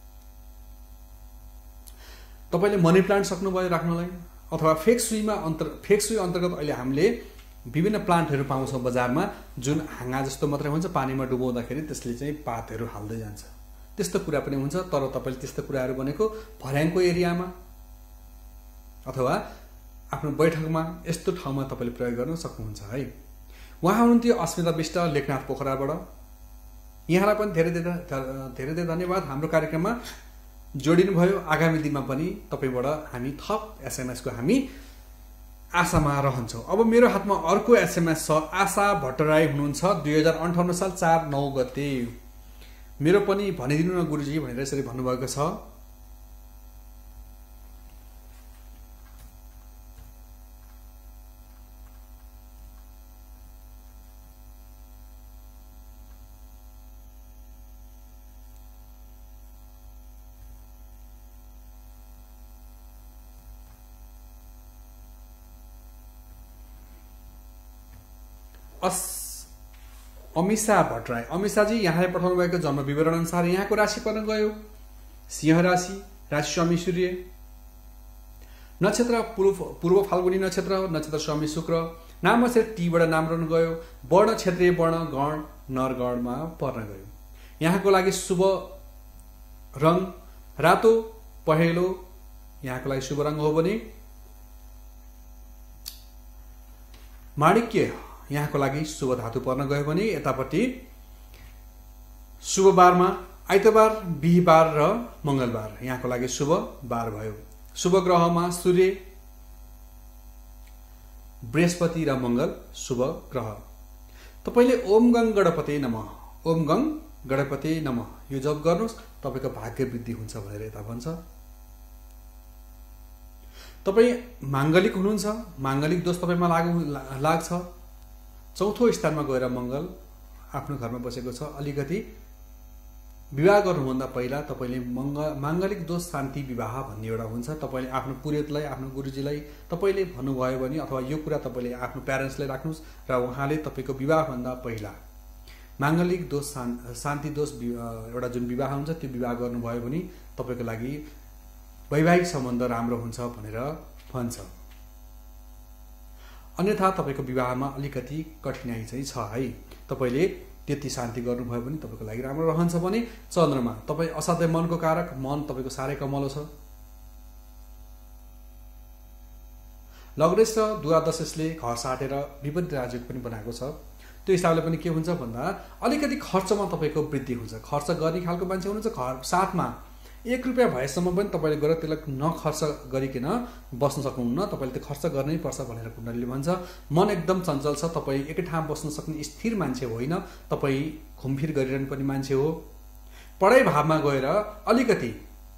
तपाईले मनी प्लान्ट सक्नुभयो राख्नलाई, अथवा फेक्सुई अन्तर्गत अहिले हामीले विभिन्न प्लान्टहरू पाउँछौँ बजारमा, जुन हाँगा जस्तो मात्रै हुन्छ, पानीमा डुबाउँदाखेरि त्यसले चाहिँ पातहरू हाल्दै जान्छ। त्यस्तो कुरा पनि हुन्छ। तर तपाईले त्यस्तो कुराहरू भनेको भर्याङको एरियामा अथवा आफ्नो बैठकमा यस्तो ठाउँमा तपाईले प्रयोग गर्न सक्नुहुन्छ है। उहाँ हुनुहुन्थ्यो अस्मिता विष्ट लेखनाथ पोखराबाट। यहाँलाई पनि धेरै धेरै धन्यवाद हाम्रो कार्यक्रममा जोडिनु भयो। आगामी दिनमा पनि तपाईबाट हामी थप एसएमएस को हामी आशामा रहन्छौँ। अब मेरो हातमा अर्को एसएमएस छ। आशा भट्टराई हुनुहुन्छ, 2058 साल 4/9 गते। मेरो पनि भनिदिनु न गुरुजी भनेर यसरी भन्नुभएको छ। अमिषा भट्टराई, अमिषाजी यहाँले पठाउनु भएको जन्म विवरण अनुसार यहाँको राशि पर्न गयो सिंह राशि, राशि स्वामी सूर्य, नक्षत्र पूर्व फाल्गुनी नक्षत्र, नक्षत्र स्वामी शुक्र, नाम अक्षर टीबाट नाम रहन गयो, वर्ण क्षेत्रीय वर्ण गण नरगणमा पर्न गयो। यहाँको लागि शुभ रङ रातो पहेँलो, यहाँको लागि शुभ रङ हो भने माणिक्य, यहाँको लागि शुभ धातु पर्न गयो भने यतापट्टि शुभ बारमा आइतबार, बिहीबार र मंगलबार यहाँको लागि शुभ बार भयो। शुभ ग्रहमा सूर्य, बृहस्पति र मंगल शुभ ग्रह। तपाईले ओम गङ गणपति नमः, ओम गङ गणपति नमः यो जप गर्नुस्, तपाईको भाग्य वृद्धि हुन्छ भनेर यता भन्छ। तपाई मांगलिक हुनुहुन्छ, मांगलिक दोष तपाईमा लाग्छ। चौथो स्थानमा गएर मंगल आफ्नो घरमा बसेको छ। अलिकति विवाह गर्नुभन्दा पहिला तपाईले मांगलिक दोष शान्ति विवाह भन्ने एउटा हुन्छ। तपाईले आफ्नो पुरोहितलाई, आफ्नो गुरुजीलाई तपाईले भन्नुभयो भने अथवा यो कुरा तपाईले आफ्नो प्यारेन्ट्सलाई राख्नुस् र उहाँले तपाईको विवाह भन्दा पहिला मांगलिक दोष शान्ति दोष एउटा जुन विवाह हुन्छ त्यो विवाह गर्नुभयो भने तपाईको लागि वैवाहिक सम्बन्ध राम्रो हुन्छ भनेर भन्छ। अन्यथा तपाईँको विवाहमा अलिकति कठिनाइ चाहिँ छ है। तपाईँले त्यति शान्ति गर्नुभयो भने तपाईँको लागि राम्रो रहन्छ। भने चन्द्रमा तपाईँ असाध्यै मनको कारक, मन तपाईँको साह्रै कमलो छ। लग्नेश र द्वादशले घर साटेर विपरीत राज्यको पनि बनाएको छ। त्यो हिसाबले पनि के हुन्छ भन्दा अलिकति खर्चमा तपाईँको वृद्धि हुन्छ। खर्च गर्ने खालको मान्छे हुनुहुन्छ। घर साथमा 1 रुपियाँ भएसम्म पनि तपाईँले गएर त्यसलाई नखर्च गरिकन बस्न सक्नुहुन्न। तपाईँले त्यो खर्च गर्नै पर्छ भनेर कुण्डलीले भन्छ। मन एकदम चञ्चल छ। तपाईँ एकै ठाउँ बस्न सक्ने स्थिर मान्छे होइन। तपाईँ घुमफिर गरिरहनु पर्ने मान्छे हो। पढाइ भावमा गएर अलिकति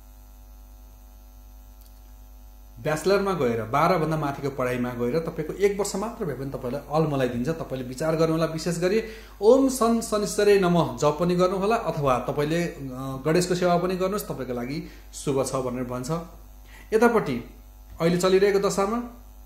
ब्याचलरमा गएर 12 भन्दा माथिको पढाइमा गएर तपाईँको 1 वर्ष मात्र भए पनि तपाईँलाई अलमलाई दिन्छ। तपाईँले विचार गर्नुहोला। विशेष गरी ओम सन शनिश्चरै नमः जप पनि गर्नुहोला अथवा तपाईँले गणेशको सेवा पनि गर्नुहोस्। तपाईँको लागि शुभ छ भनेर भन्छ। यतापट्टि अहिले चलिरहेको दशामा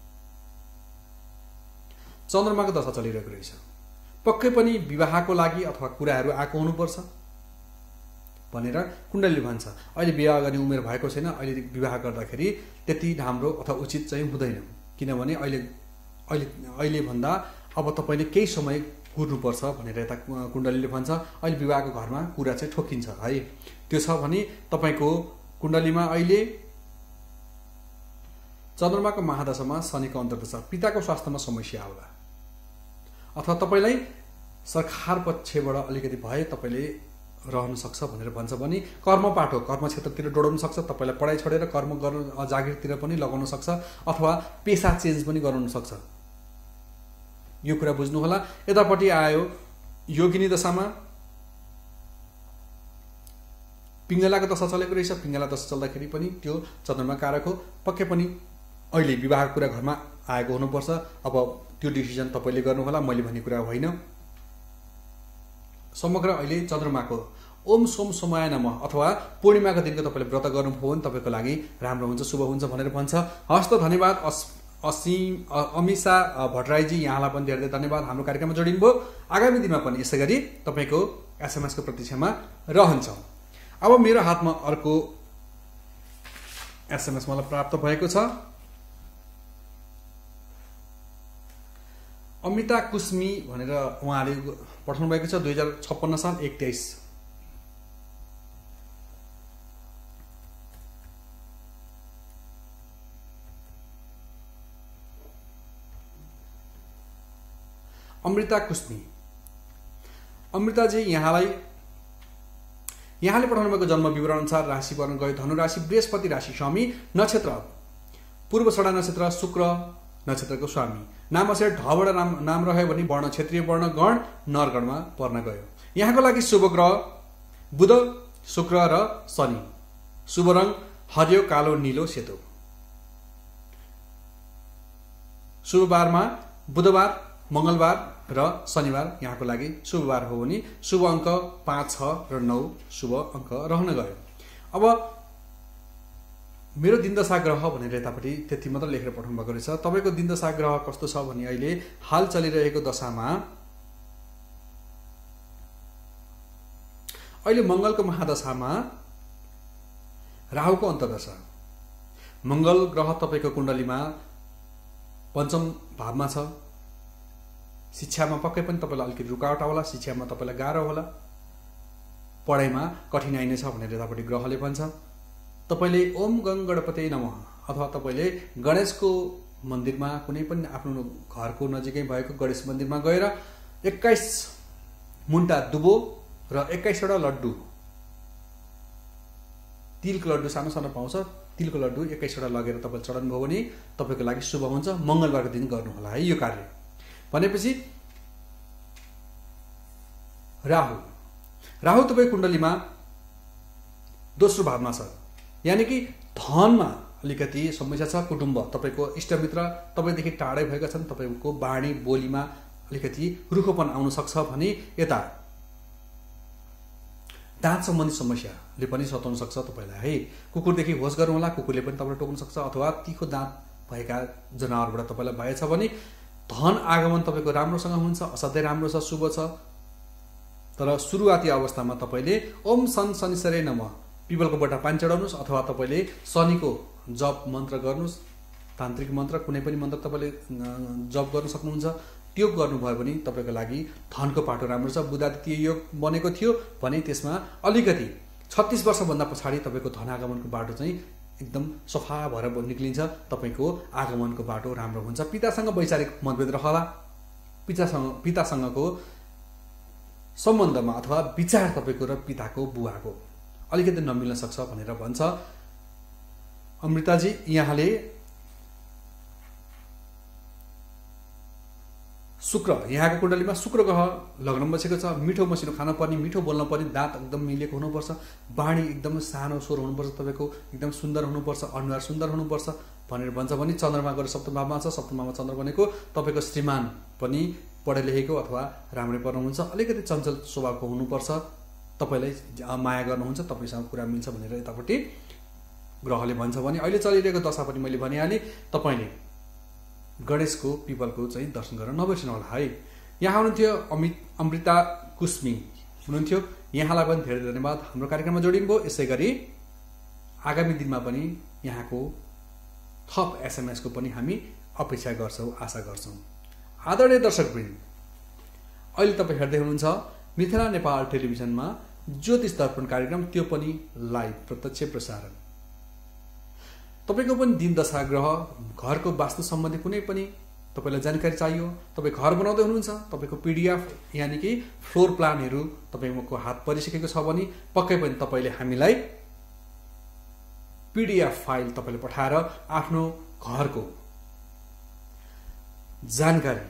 चन्द्रमाको दशा चलिरहेको रहेछ। पक्कै पनि विवाहको लागि अथवा कुराहरू आएको हुनुपर्छ भनेर कुण्डलीले भन्छ। अहिले विवाह गर्ने उमेर भएको छैन। अहिले विवाह गर्दाखेरि त्यति राम्रो अथवा उचित चाहिँ हुँदैन। किनभने अहिले भन्दा अब तपाईँले केही समय कुर्नुपर्छ भनेर यता कुण्डलीले भन्छ। अहिले विवाहको घरमा कुरा चाहिँ ठोकिन्छ है। त्यो छ भने तपाईँको कुण्डलीमा अहिले चन्द्रमाको महादशामा शनिको अन्तर्दशा, पिताको स्वास्थ्यमा समस्या आउला अथवा तपाईँलाई सरकार पक्षबाट अलिकति भए तपाईँले रहन सक्छ भनेर भन्छ। भने कर्मपाठ हो, कर्म क्षेत्रतिर डोडाउन सक्छ। तपाईँलाई पढाइ छोडेर कर्म गर्न जागिरतिर पनि लगाउन सक्छ अथवा पेसा चेन्ज पनि गराउन सक्छ। यो कुरा बुझ्नुहोला। यतापट्टि आयो योगिनी दशामा पिङ्गलाको दशा चलेको रहेछ। पिङ्गला दशा चल्दाखेरि पनि त्यो चन्द्रमा कारक हो। पक्कै पनि अहिले विवाहको कुरा घरमा आएको हुनुपर्छ। अब त्यो डिसिजन तपाईँले गर्नुहोला, मैले भन्ने कुरा होइन। समग्र अहिले चन्द्रमाको ओम सोम सोमाय नमः अथवा पूर्णिमाको दिनको तपाईँले व्रत गर्नुभयो भने तपाईँको लागि राम्रो हुन्छ, शुभ हुन्छ भनेर भन्छ। हस्त धन्यवाद अमिषा भट्टराईजी, यहाँलाई पनि धेरै धेरै धन्यवाद हाम्रो कार्यक्रममा जोडिनुभयो। आगामी दिनमा पनि यसै गरी तपाईँको एसएमएसको प्रतीक्षामा रहन्छ। अब मेरो हातमा अर्को एसएमएस मलाई प्राप्त भएको छ। अमिता कुस्मी भनेर उहाँले पठाउनु भएको छ। 2056 साल 1/23। अमृता कुस्मी, अमृताजी यहाँले पठाउनु भएको जन्म विवरण अनुसार राशि वर्ण गयो धनु राशि, बृहस्पति राशि, स्वामी नक्षत्र पूर्व षडा नक्षत्र, शुक्र नक्षत्रको स्वामी, नामशेष ढबाट नाम रह्यो भने वर्ण क्षेत्रीय वर्ण गण नरगणमा पर्न गयो। यहाँको लागि शुभ ग्रह बुध, शुक्र र शनि। शुभ रङ हरियो, कालो, नीलो, सेतो। शुभ बारमा बुधबार, मंगलबार र शनिबार यहाँको लागि शुभ बार हो भने शुभ अङ्क 5, 6 र 9 शुभ अङ्क रहन गयो। अब मेरो दिनदशा ग्रह भनेर यतापट्टि त्यति मात्र लेखेर पठाउनु भएको रहेछ। तपाईँको दिनदशा ग्रह कस्तो छ भने अहिले हाल चलिरहेको दशामा अहिले मंगलको महादशामा राहुको अन्तर्दशा। मंगल ग्रह तपाईँको कुण्डलीमा पञ्चम भावमा छ। शिक्षामा पक्कै पनि तपाईँलाई अलिकति रुकावट होला, शिक्षामा तपाईँलाई गाह्रो होला, पढाइमा कठिनाइ नै छ भनेर यतापट्टि ग्रहले भन्छ। तपाईँले ओम गङ गणपति नमः अथवा तपाईँले गणेशको मन्दिरमा कुनै पनि आफ्नो घरको नजिकै भएको गणेश मन्दिरमा गएर 21 मुन्टा दुबो र 21वटा लड्डु, तिलको लड्डु सानो सानो पाउँछ, तिलको लड्डु 21वटा लगेर तपाईँले चढाउनु भयो भने तपाईँको लागि शुभ हुन्छ। मंगलबारको दिन गर्नुहोला है यो कार्य। भनेपछि राहु तपाईँ कुण्डलीमा दोस्रो भावमा छ, यानि कि धनमा अलिकति समस्या छ। कुटुम्ब तपाईँको इष्टमित्र तपाईँदेखि टाढै भएका छन्, तपाईँको बाणी बोलीमा अलिकति रुखोपन आउन सक्छ भने यता दाँत सम्बन्धी समस्याले पनि सताउन सक्छ तपाईँलाई है। कुकुरदेखि होस गर्नुहोला, कुकुरले पनि तपाईँलाई टोक्न सक्छ अथवा तीखो दाँत भएका जनावरबाट तपाईँलाई भएछ भने धन आगमन तपाईँको राम्रोसँग हुन्छ, असाध्यै राम्रो छ, शुभ छ। तर सुरुवाती अवस्थामा तपाईँले ओम सन शनिश्चरै नमः पिपलको बट्टा पानी चढाउनुहोस् अथवा तपाईँले शनिको जप मन्त्र गर्नुहोस् तान्त्रिक मन्त्र कुनै पनि मन्त्र तपाईँले जप गर्न सक्नुहुन्छ। त्यो गर्नुभयो भने तपाईँको लागि धनको पाटो राम्रो छ। बुधादित्य योग बनेको थियो भने त्यसमा अलिकति 36 वर्षभन्दा पछाडि तपाईँको धन आगमनको बाटो चाहिँ एकदम सफा भएर निक्लिन्छ। तपाईँको आगमनको बाटो राम्रो हुन्छ। पितासँग वैचारिक मतभेद रहला, पितासँगको सम्बन्धमा अथवा विचार तपाईँको र पिताको बुवाको अलिकति नमिल्न सक्छ भनेर भन्छ। अमृताजी, यहाँले शुक्र, यहाँको कुण्डलीमा शुक्र ग्रह लग्न बसेको छ। मिठो मसिनो खान पर्ने, मिठो बोल्न पर्ने, दाँत एकदम मिलेको हुनुपर्छ, बाणी एकदम सानो स्वर हुनुपर्छ, तपाईँको एकदम सुन्दर हुनुपर्छ, अनुहार सुन्दर हुनुपर्छ भनेर भन्छ। भने चन्द्रमा गएर सप्तम भावमा छ। सप्तम भावमा चन्द्र भनेको तपाईँको श्रीमान पनि पढे लेखेको अथवा राम्रै पढ्नुहुन्छ, अलिकति चञ्चल स्वभावको हुनुपर्छ, तपाईँलाई माया गर्नुहुन्छ, तपाईँसँग कुरा मिल्छ भनेर यतापट्टि ग्रहले भन्छ। भने अहिले चलिरहेको दशा पनि मैले भनिहालेँ, तपाईँले गणेशको पिपलको चाहिँ दर्शन गरेर नबिर्सनु होला है। यहाँ हुनुहुन्थ्यो अमृता कुस्मी हुनुहुन्थ्यो, यहाँलाई पनि धेरै धन्यवाद हाम्रो कार्यक्रममा जोडिनुभयो। यसै गरी आगामी दिनमा पनि यहाँको थप एसएमएसको पनि हामी अपेक्षा गर्छौँ, आशा गर्छौँ। आदरणीय दर्शकवृन्द, अहिले तपाईँ हेर्दै हुनुहुन्छ मिथिला नेपाल टेलिभिजनमा ज्योतिष दर्पण कार्यक्रम, त्यो पनि लाइभ प्रत्यक्ष प्रसारण। तपाईँको पनि दिन दशा ग्रह घरको वास्तु सम्बन्धी कुनै पनि तपाईँलाई जानकारी चाहियो, तपाईँ घर बनाउँदै हुनुहुन्छ, तपाईँको पिडिएफ यानि कि फ्लोर प्लानहरू तपाईँको हात परिसकेको छ भने पक्कै पनि तपाईँले हामीलाई पिडिएफ फाइल तपाईँले पठाएर आफ्नो घरको जानकारी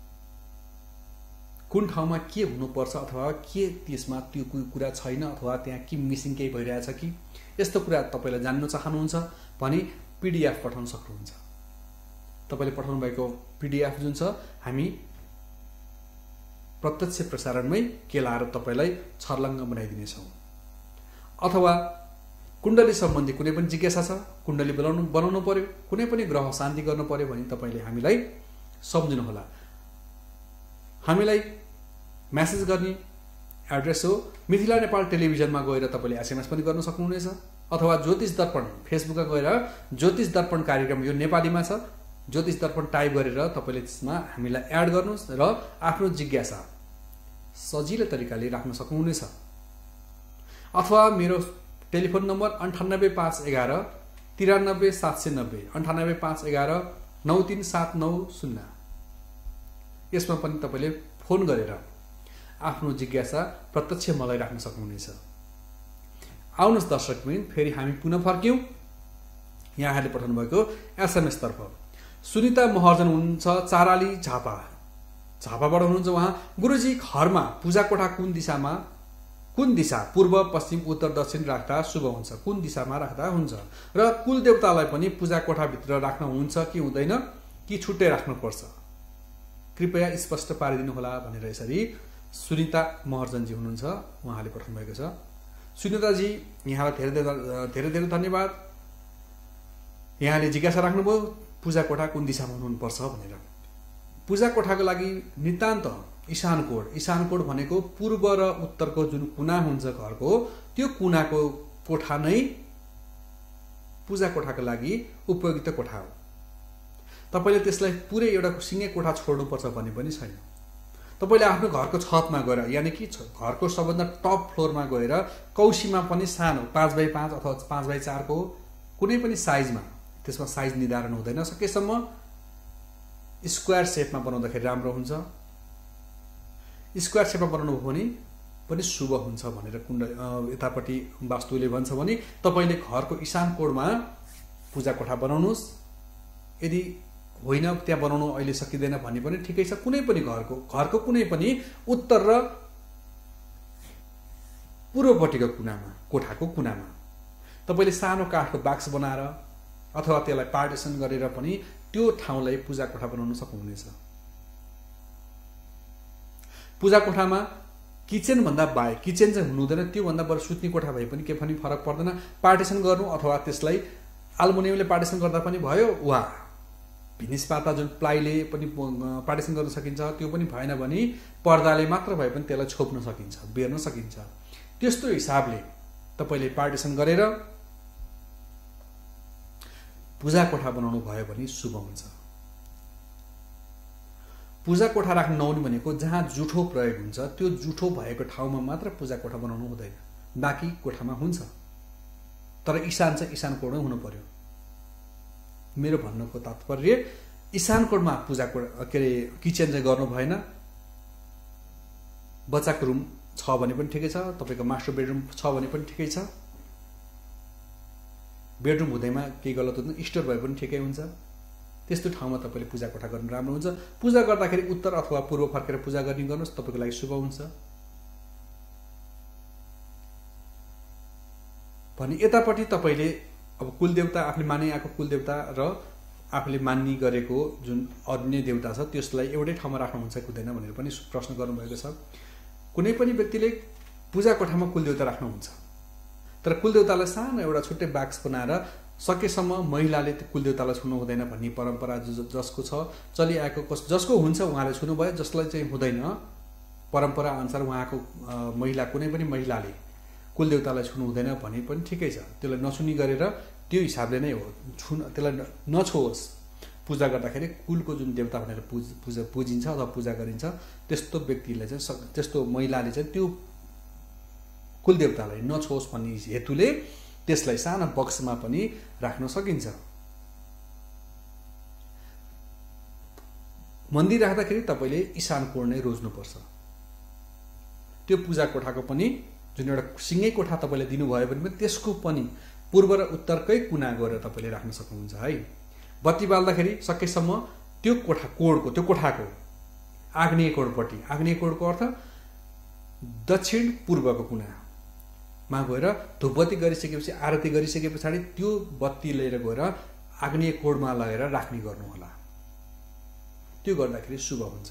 कुन ठाउँमा के हुनुपर्छ अथवा के त्यसमा त्यो कुरा छैन अथवा त्यहाँ के मिसिङ केही भइरहेछ कि यस्तो कुरा तपाईँलाई जान्न चाहनुहुन्छ भने पिडिएफ पठाउन सक्नुहुन्छ। तपाईँले पठाउनु भएको पिडिएफ जुन छ हामी प्रत्यक्ष प्रसारणमै केलाएर तपाईँलाई छर्लङ्ग बनाइदिनेछौँ। अथवा कुण्डली सम्बन्धी कुनै पनि जिज्ञासा छ, कुण्डली बनाउनु पर्यो, कुनै पनि ग्रह शान्ति गर्नु पर्यो भने तपाईँले हामीलाई सम्झिनुहोला। हामीलाई मेसेज गर्ने एड्रेस हो मिथिला नेपाल टेलिभिजनमा गएर तपाईँले एसएमएस पनि गर्न सक्नुहुनेछ, अथवा ज्योतिष दर्पण फेसबुकमा गएर ज्योतिष दर्पण कार्यक्रम यो नेपालीमा छ, ज्योतिष दर्पण टाइप गरेर तपाईँले त्यसमा हामीलाई एड गर्नुहोस् र आफ्नो जिज्ञासा सजिलो तरिकाले राख्न सक्नुहुनेछ। अथवा मेरो टेलिफोन नम्बर 98511 93 790 98511 93790, यसमा पनि तपाईँले फोन गरेर आफ्नो जिज्ञासा प्रत्यक्ष मलाई राख्न सक्नुहुनेछ। आउनुहोस् दर्शकवृन्द, फेरि हामी पुनः फर्क्यौँ यहाँहरूले पठाउनु भएको एसएमएस तर्फ। सुनिता महर्जन हुनुहुन्छ चाराली झापाबाट हुनुहुन्छ। उहाँ, गुरुजी घरमा पूजा कोठा कुन दिशा पूर्व पश्चिम उत्तर दक्षिण राख्दा शुभ हुन्छ, कुन दिशामा राख्दा हुन्छ, र कुल देवतालाई पनि पूजा कोठाभित्र राख्न हुन्छ कि हुँदैन कि छुट्टै राख्नुपर्छ, कृपया स्पष्ट पारिदिनु होला भनेर यसरी सुनिता महर्जनजी हुनुहुन्छ, उहाँले पठाउनु भएको छ। सुनिताजी, यहाँलाई धेरै धेरै धन्यवाद। यहाँले जिज्ञासा राख्नुभयो पूजा कोठा कुन दिशामा हुनुपर्छ भनेर। पूजा कोठाको लागि नितान्त ईशान कोण भनेको पूर्व र उत्तरको जुन कुना हुन्छ घरको, त्यो कुनाको कोठा नै पूजा कोठाको लागि उपयुक्त कोठा हो। तपाईँले त्यसलाई पुरै एउटा सिङ्गै कोठा छोड्नुपर्छ भन्ने पनि छैन। तपाईँले आफ्नो घरको छतमा गएर यानि कि घरको सबभन्दा टप फ्लोरमा गएर कौशीमा पनि सानो 5x5 अथवा 5x4 को कुनै पनि साइजमा, त्यसमा साइज निर्धारण हुँदैन, सकेसम्म स्क्वायर सेपमा बनाउँदाखेरि राम्रो हुन्छ। स्क्वायर सेपमा बनाउनु हो भने पनि शुभ हुन्छ भनेर यतापट्टि वास्तुले भन्छ। भने तपाईँले घरको ईशान कोणमा पूजा कोठा बनाउनुहोस्। यदि होइन त्यहाँ बनाउनु अहिले सकिँदैन भन्ने पनि ठिकै छ। कुनै पनि घरको कुनै पनि उत्तर र पूर्वपट्टिको कुनामा, कोठाको कुनामा तपाईँले सानो काठको बाक्स बनाएर अथवा त्यसलाई पार्टिसन गरेर पनि त्यो ठाउँलाई पूजा कोठा बनाउन सक्नुहुनेछ। पूजा कोठामा किचन भन्दा बाहेक, किचन चाहिँ हुनुहुँदैन, त्योभन्दा बरु सुत्ने कोठा भए पनि केही पनि फरक पर्दैन। पार्टिसन गर्नु अथवा त्यसलाई एल्युमिनियमले पार्टिसन गर्दा पनि भयो, वा भिनिस पाता जुन प्लाईले पनि पार्टिसन गर्न सकिन्छ त्यो पनि भएन भने पर्दाले मात्र भए पनि त्यसलाई छोप्न सकिन्छ, बेर्न सकिन्छ। त्यस्तो हिसाबले तपाईँले पार्टिसन गरेर पूजा कोठा बनाउनु भयो भने शुभ हुन्छ। पूजा कोठा राख्न नहुने भनेको जहाँ जुठो प्रयोग हुन्छ त्यो जुठो भएको ठाउँमा मात्र पूजा कोठा बनाउनु हुँदैन, बाँकी कोठामा हुन्छ। तर ईशान चाहिँ ईशान कोणमै हुनु पर्यो। मेरो भन्नको तात्पर्य ईशान कोणमा पूजा कोठा के अरे किचन चाहिँ गर्नु भएन। बच्चाको रुम छ भने पनि ठिकै छ, तपाईँको मास्टर बेडरुम छ भने पनि ठिकै छ। बेडरुम हुँदैमा केही गलत हुँदैन, स्टोर भए पनि ठिकै हुन्छ। त्यस्तो ठाउँमा तपाईँले पूजा कोठा गर्नु राम्रो हुन्छ। पूजा गर्दाखेरि उत्तर अथवा पूर्व फर्केर पूजा गर्ने गर्नुहोस्, तपाईँको लागि शुभ हुन्छ। भने यतापट्टि तपाईँले अब कुलदेवता आफूले माने आएको कुलदेवता र आफूले मान्ने गरेको जुन अन्य देवता छ त्यसलाई एउटै ठाउँमा राख्नुहुन्छ कि हुँदैन भनेर पनि प्रश्न गर्नुभएको छ। कुनै पनि व्यक्तिले पूजा कोठामा कुलदेवता राख्नुहुन्छ, तर कुलदेवतालाई सानो एउटा छुट्टै बाक्स बनाएर सकेसम्म महिलाले कुलदेवतालाई छुनु हुँदैन भन्ने परम्परा जसको छ चलिआएको जसको हुन्छ उहाँले छुनुभयो, जसलाई चाहिँ हुँदैन परम्परा अनुसार उहाँको महिला कुनै पनि महिलाले कुलदेवतालाई छुनु हुँदैन भने पनि ठिकै छ। त्यसलाई नछुनी गरेर त्यो हिसाबले नै हो, त्यसलाई नछोस्। पूजा गर्दाखेरि कुलको जुन देवता भनेर पुजिन्छ अथवा पूजा गरिन्छ त्यस्तो व्यक्तिले चाहिँ त्यस्तो महिलाले चाहिँ त्यो कुलदेवतालाई नछोस् भन्ने हेतुले त्यसलाई सानो बक्समा पनि राख्न सकिन्छ। मन्दिर राख्दाखेरि तपाईँले ईशान कोण नै रोज्नुपर्छ। त्यो पूजा कोठाको पनि जुन एउटा सिङ्गै कोठा तपाईँले दिनुभयो भने त्यसको पनि पूर्व र उत्तरकै कुना गरेर तपाईँले राख्न सक्नुहुन्छ है। बत्ती बाल्दाखेरि सकेसम्म त्यो कोठाको आग्नेय कोणपट्टि, आग्नेय कोणको अर्थ दक्षिण पूर्वको कुनामा गएर धूपबत्ती गरिसकेपछि आरती गरिसके पछाडि त्यो बत्ती लिएर गएर आग्नेय कोणमा लगेर राख्ने गर्नुहोला। त्यो गर्दाखेरि शुभ हुन्छ।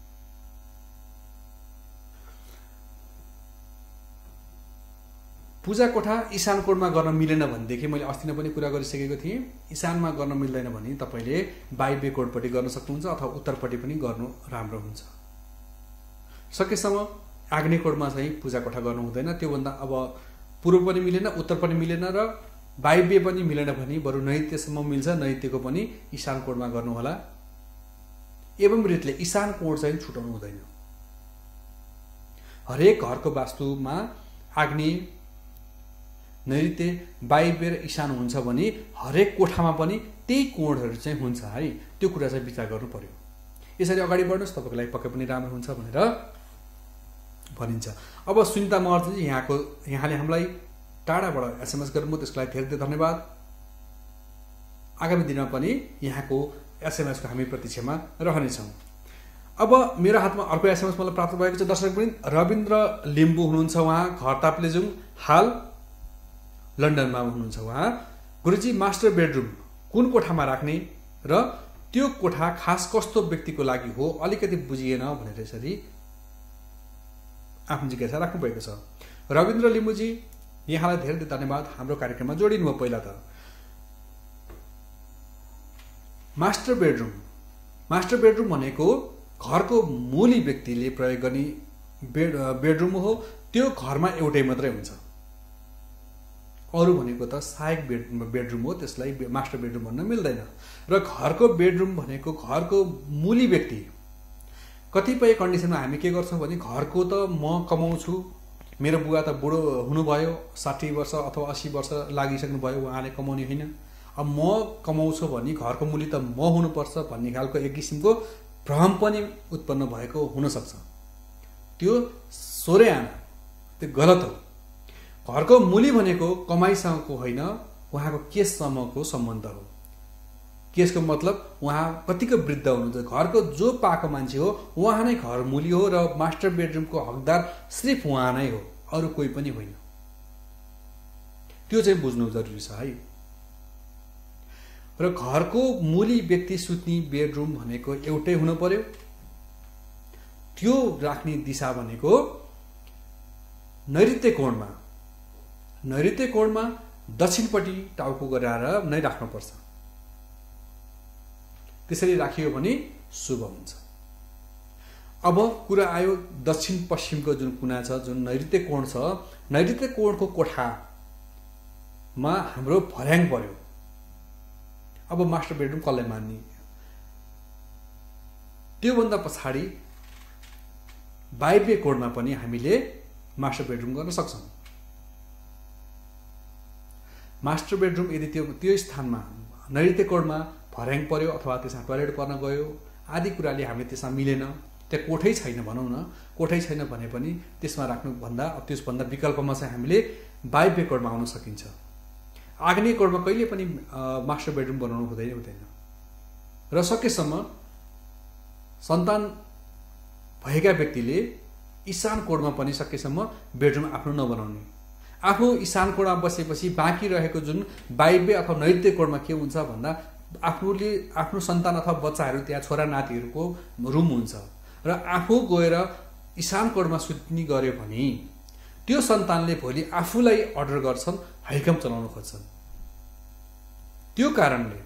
पूजा कोठा ईशान कोणमा गर्न मिलेन भनेदेखि मैले अस्ति नै पनि कुरा गरिसकेको थिएँ, ईशानमा गर्न मिल्दैन भने तपाईँले वायव्य कोणपट्टि गर्न सक्नुहुन्छ अथवा उत्तरपट्टि पनि गर्नु राम्रो हुन्छ। सकेसम्म आग्नेय कोणमा चाहिँ पूजा कोठा गर्नु हुँदैन। त्योभन्दा अब पूर्व पनि मिलेन, उत्तर पनि मिलेन र वायव्य पनि मिलेन भने बरु नैऋत्यसम्म मिल्छ, नैऋत्यको पनि ईशान कोणमा गर्नुहोला। एवं रीतिले ईशान कोण चाहिँ छुटाउनु हुँदैन। हरेक घरको वास्तुमा आग्नेय, नैऋत्य, वायव्य र ईशान हुन्छ भने हरेक कोठामा पनि त्यही कोणहरू चाहिँ हुन्छ है। त्यो कुरा चाहिँ विचार गर्नु पर्यो। यसरी अगाडि बढ्नुहोस्, तपाईँको लागि पक्कै पनि राम्रो हुन्छ भनेर भनिन्छ। अब सुनिता महर्जनजी यहाँले हामीलाई टाढाबाट एसएमएस गर्नुभयो, त्यसको लागि धेरै धेरै धन्यवाद। आगामी दिनमा पनि यहाँको एसएमएसको हामी प्रतीक्षामा रहनेछौँ। अब मेरो हातमा अर्को एसएमएस मलाई प्राप्त भएको छ। दर्शकवृन्द रविन्द्र लिम्बू हुनुहुन्छ, उहाँ घर ताप्लेजुङ, हाल लन्डनमा हुनुहुन्छ। उहाँ गुरुजी मास्टर बेडरुम कुन कोठामा राख्ने र त्यो कोठा खास कस्तो व्यक्तिको लागि हो अलिकति बुझिएन भनेर यसरी आफ्नो जिज्ञासा राख्नु भएको छ। रविन्द्र लिम्बूजी यहाँलाई धेरै धेरै धन्यवाद हाम्रो कार्यक्रममा जोडिनु भयो। पहिला त मास्टर बेडरुम भनेको घरको मूली व्यक्तिले प्रयोग गर्ने बेडरुम हो। त्यो घरमा एउटै मात्रै हुन्छ। अरू भनेको त सहायक बेडरुम हो, त्यसलाई मास्टर बेडरुम भन्न मिल्दैन। र घरको बेडरुम भनेको घरको मूली व्यक्ति। कतिपय कन्डिसनमा हामी के गर्छौँ भने घरको त म कमाउँछु, मेरो बुवा त बुढो हुनुभयो, 60 वर्ष अथवा 80 वर्ष लागिसक्नु भयो, उहाँले कमाउने होइन, अब म कमाउँछु भने घरको मूली त म हुनुपर्छ भन्ने खालको एक किसिमको भ्रम पनि उत्पन्न भएको हुनसक्छ। त्यो सोरे आना, त्यो गलत हो। घरको मूली भनेको कमाइसँगको होइन, उहाँको केससम्मको सम्बन्ध हो। केसको मतलब उहाँ कतिको वृद्ध हुनुहुन्छ, घरको जो पाएको मान्छे हो उहाँ नै घर मूली हो र मास्टर बेडरुमको हकदार सिर्फ उहाँ नै हो, अरू कोही पनि होइन। त्यो चाहिँ बुझ्नु जरुरी छ है। र घरको मूली व्यक्ति सुत्ने बेडरुम भनेको एउटै हुनु पर्यो। त्यो राख्ने दिशा भनेको नैऋत्य कोणमा दक्षिणपट्टि टाउको गराएर नै राख्नुपर्छ। त्यसरी राखियो भने शुभ हुन्छ। अब कुरा आयो दक्षिण पश्चिमको जुन कुना छ, जुन नैऋत्य कोण छ, नैऋत्य कोणको कोठामा हाम्रो भर्याङ पर्यो। अब मास्टर बेडरुम कसलाई मान्ने? त्योभन्दा पछाडि बाह्य कोणमा पनि हामीले मास्टर बेडरुम गर्न सक्छौँ। मास्टर बेडरुम यदि त्यो स्थानमा नैऋत्य कोणमा भर्याङ पर्यो अथवा त्यसमा टोयलेट पर्न गयो आदि कुराले हामीले त्यसमा मिलेन, त्यहाँ कोठै छैन भनौँ न, कोठै छैन भने पनि त्यसमा राख्नुभन्दा त्यसभन्दा विकल्पमा चाहिँ हामीले बाह्य कोणमा आउन सकिन्छ। आग्नेय कोणमा कहिले पनि मास्टर बेडरुम बनाउनु हुँदैन र सकेसम्म सन्तान भएका व्यक्तिले ईशान कोणमा पनि सकेसम्म बेडरुम आफ्नो नबनाउने। आफू ईशान कोणमा बसेपछि बाँकी रहेको जुन बाह्य अथवा नैऋत्य कोणमा के हुन्छ भन्दा आफ्नो सन्तान अथवा बच्चाहरू त्यहाँ छोरा नातिहरूको रुम हुन्छ र आफू गएर ईशान कोणमा सुत्ने गर्यो भने त्यो सन्तानले भोलि आफूलाई अर्डर गर्छन्, हैकम चलाउन खोज्छन्। त्यो कारणले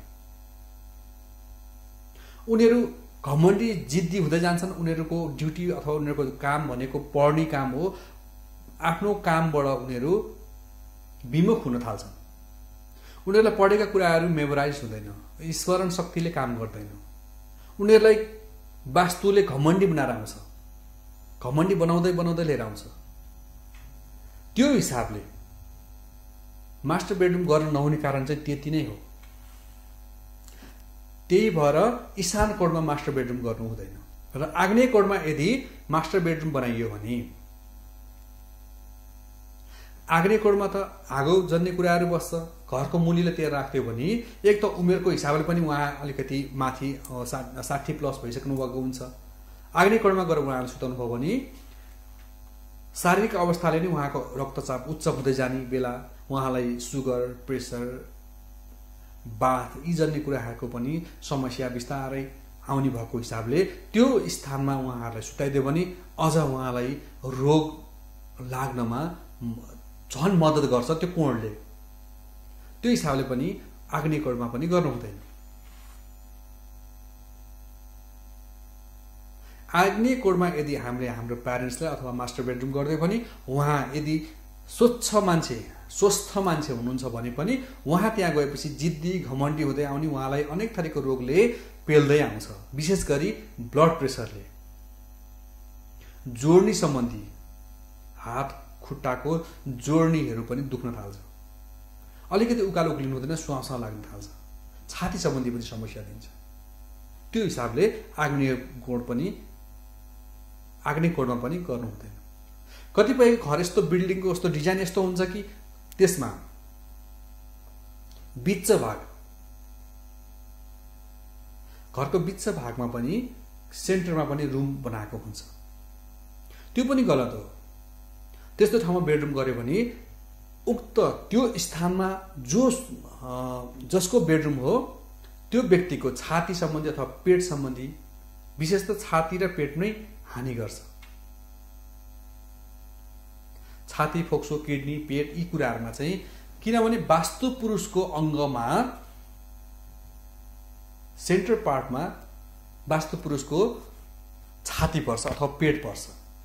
उनीहरू घमण्डी जिद्दी हुँदै जान्छन्। उनीहरूको ड्युटी अथवा उनीहरूको काम भनेको पढ्ने काम हो। आफ्नो कामबाट उनीहरू विमुख हुन थाल्छन्। उनीहरूलाई पढेका कुराहरू मेमोराइज हुँदैन, स्मरण शक्तिले काम गर्दैन। उनीहरूलाई वास्तुले घमण्डी बनाएर आउँछ, घमण्डी बनाउँदै बनाउँदै लिएर आउँछ। त्यो हिसाबले मास्टर बेडरुम गर्न नहुने कारण चाहिँ त्यति नै हो। त्यही भएर ईशान कोणमा मास्टर बेडरुम गर्नु हुँदैन र आग्नेय कोणमा यदि मास्टर बेडरुम बनाइयो भने आग्नेय कोणमा त आगो जन्ने कुराहरू बस्छ। घरको मुनिले त्यहाँ राख्थ्यो भने एक त उमेरको हिसाबले पनि उहाँ अलिकति माथि 60+ भइसक्नु भएको हुन्छ। आग्नेय कोणमा गएर उहाँले सुताउनु भयो भने शारीरिक अवस्थाले नै उहाँको रक्तचाप उच्च हुँदै जाने बेला उहाँलाई सुगर, प्रेसर, बाथ यी जन्ने कुराहरूको पनि समस्या बिस्तारै आउने भएको हिसाबले त्यो स्थानमा उहाँहरूलाई सुताइदियो भने अझ उहाँलाई रोग लाग्नमा झन् मद्दत गर्छ त्यो कोणले। त्यो हिसाबले पनि आग्नेय कोणमा पनि गर्नु हुँदैन। आग्नेय कोणमा यदि हामीले हाम्रो प्यारेन्ट्सलाई अथवा मास्टर बेडरुम गरिदियो भने उहाँ यदि स्वस्थ मान्छे हुनुहुन्छ भने पनि उहाँ त्यहाँ गएपछि जिद्दी घमण्डी हुँदै आउने, उहाँलाई अनेक थरीको रोगले पेल्दै आउँछ। विशेष गरी ब्लड प्रेसरले, जोड्नी सम्बन्धी हात खुट्टाको जोड्नीहरू पनि दुख्न थाल्छ। अलिकति उकालो उक्लिनु हुँदैन, श्वास लाग्न थाल्छ। छाती सम्बन्धी पनि समस्या दिन्छ। त्यो हिसाबले आग्नेय कोणमा पनि गर्नु हुँदैन। कतिपय घर यस्तो बिल्डिङको यस्तो डिजाइन यस्तो हुन्छ कि त्यसमा बिच भाग, घरको बिच भागमा पनि सेन्टरमा पनि रुम बनाएको हुन्छ। त्यो पनि गलत हो। त्यस्तो ठाउँमा बेडरुम गर्यो भने उक्त त्यो स्थानमा जसको बेडरुम हो त्यो व्यक्तिको छाती सम्बन्धी अथवा पेट सम्बन्धी, विशेष त छाती र पेट नै हानि गर्छ। छाती, फोक्सो, किडनी, पेट यी कुराहरूमा चाहिँ, किनभने वास्तु पुरुषको अङ्गमा सेन्टर पार्टमा वास्तु पुरुषको छाती पर्छ अथवा पेट पर्छ।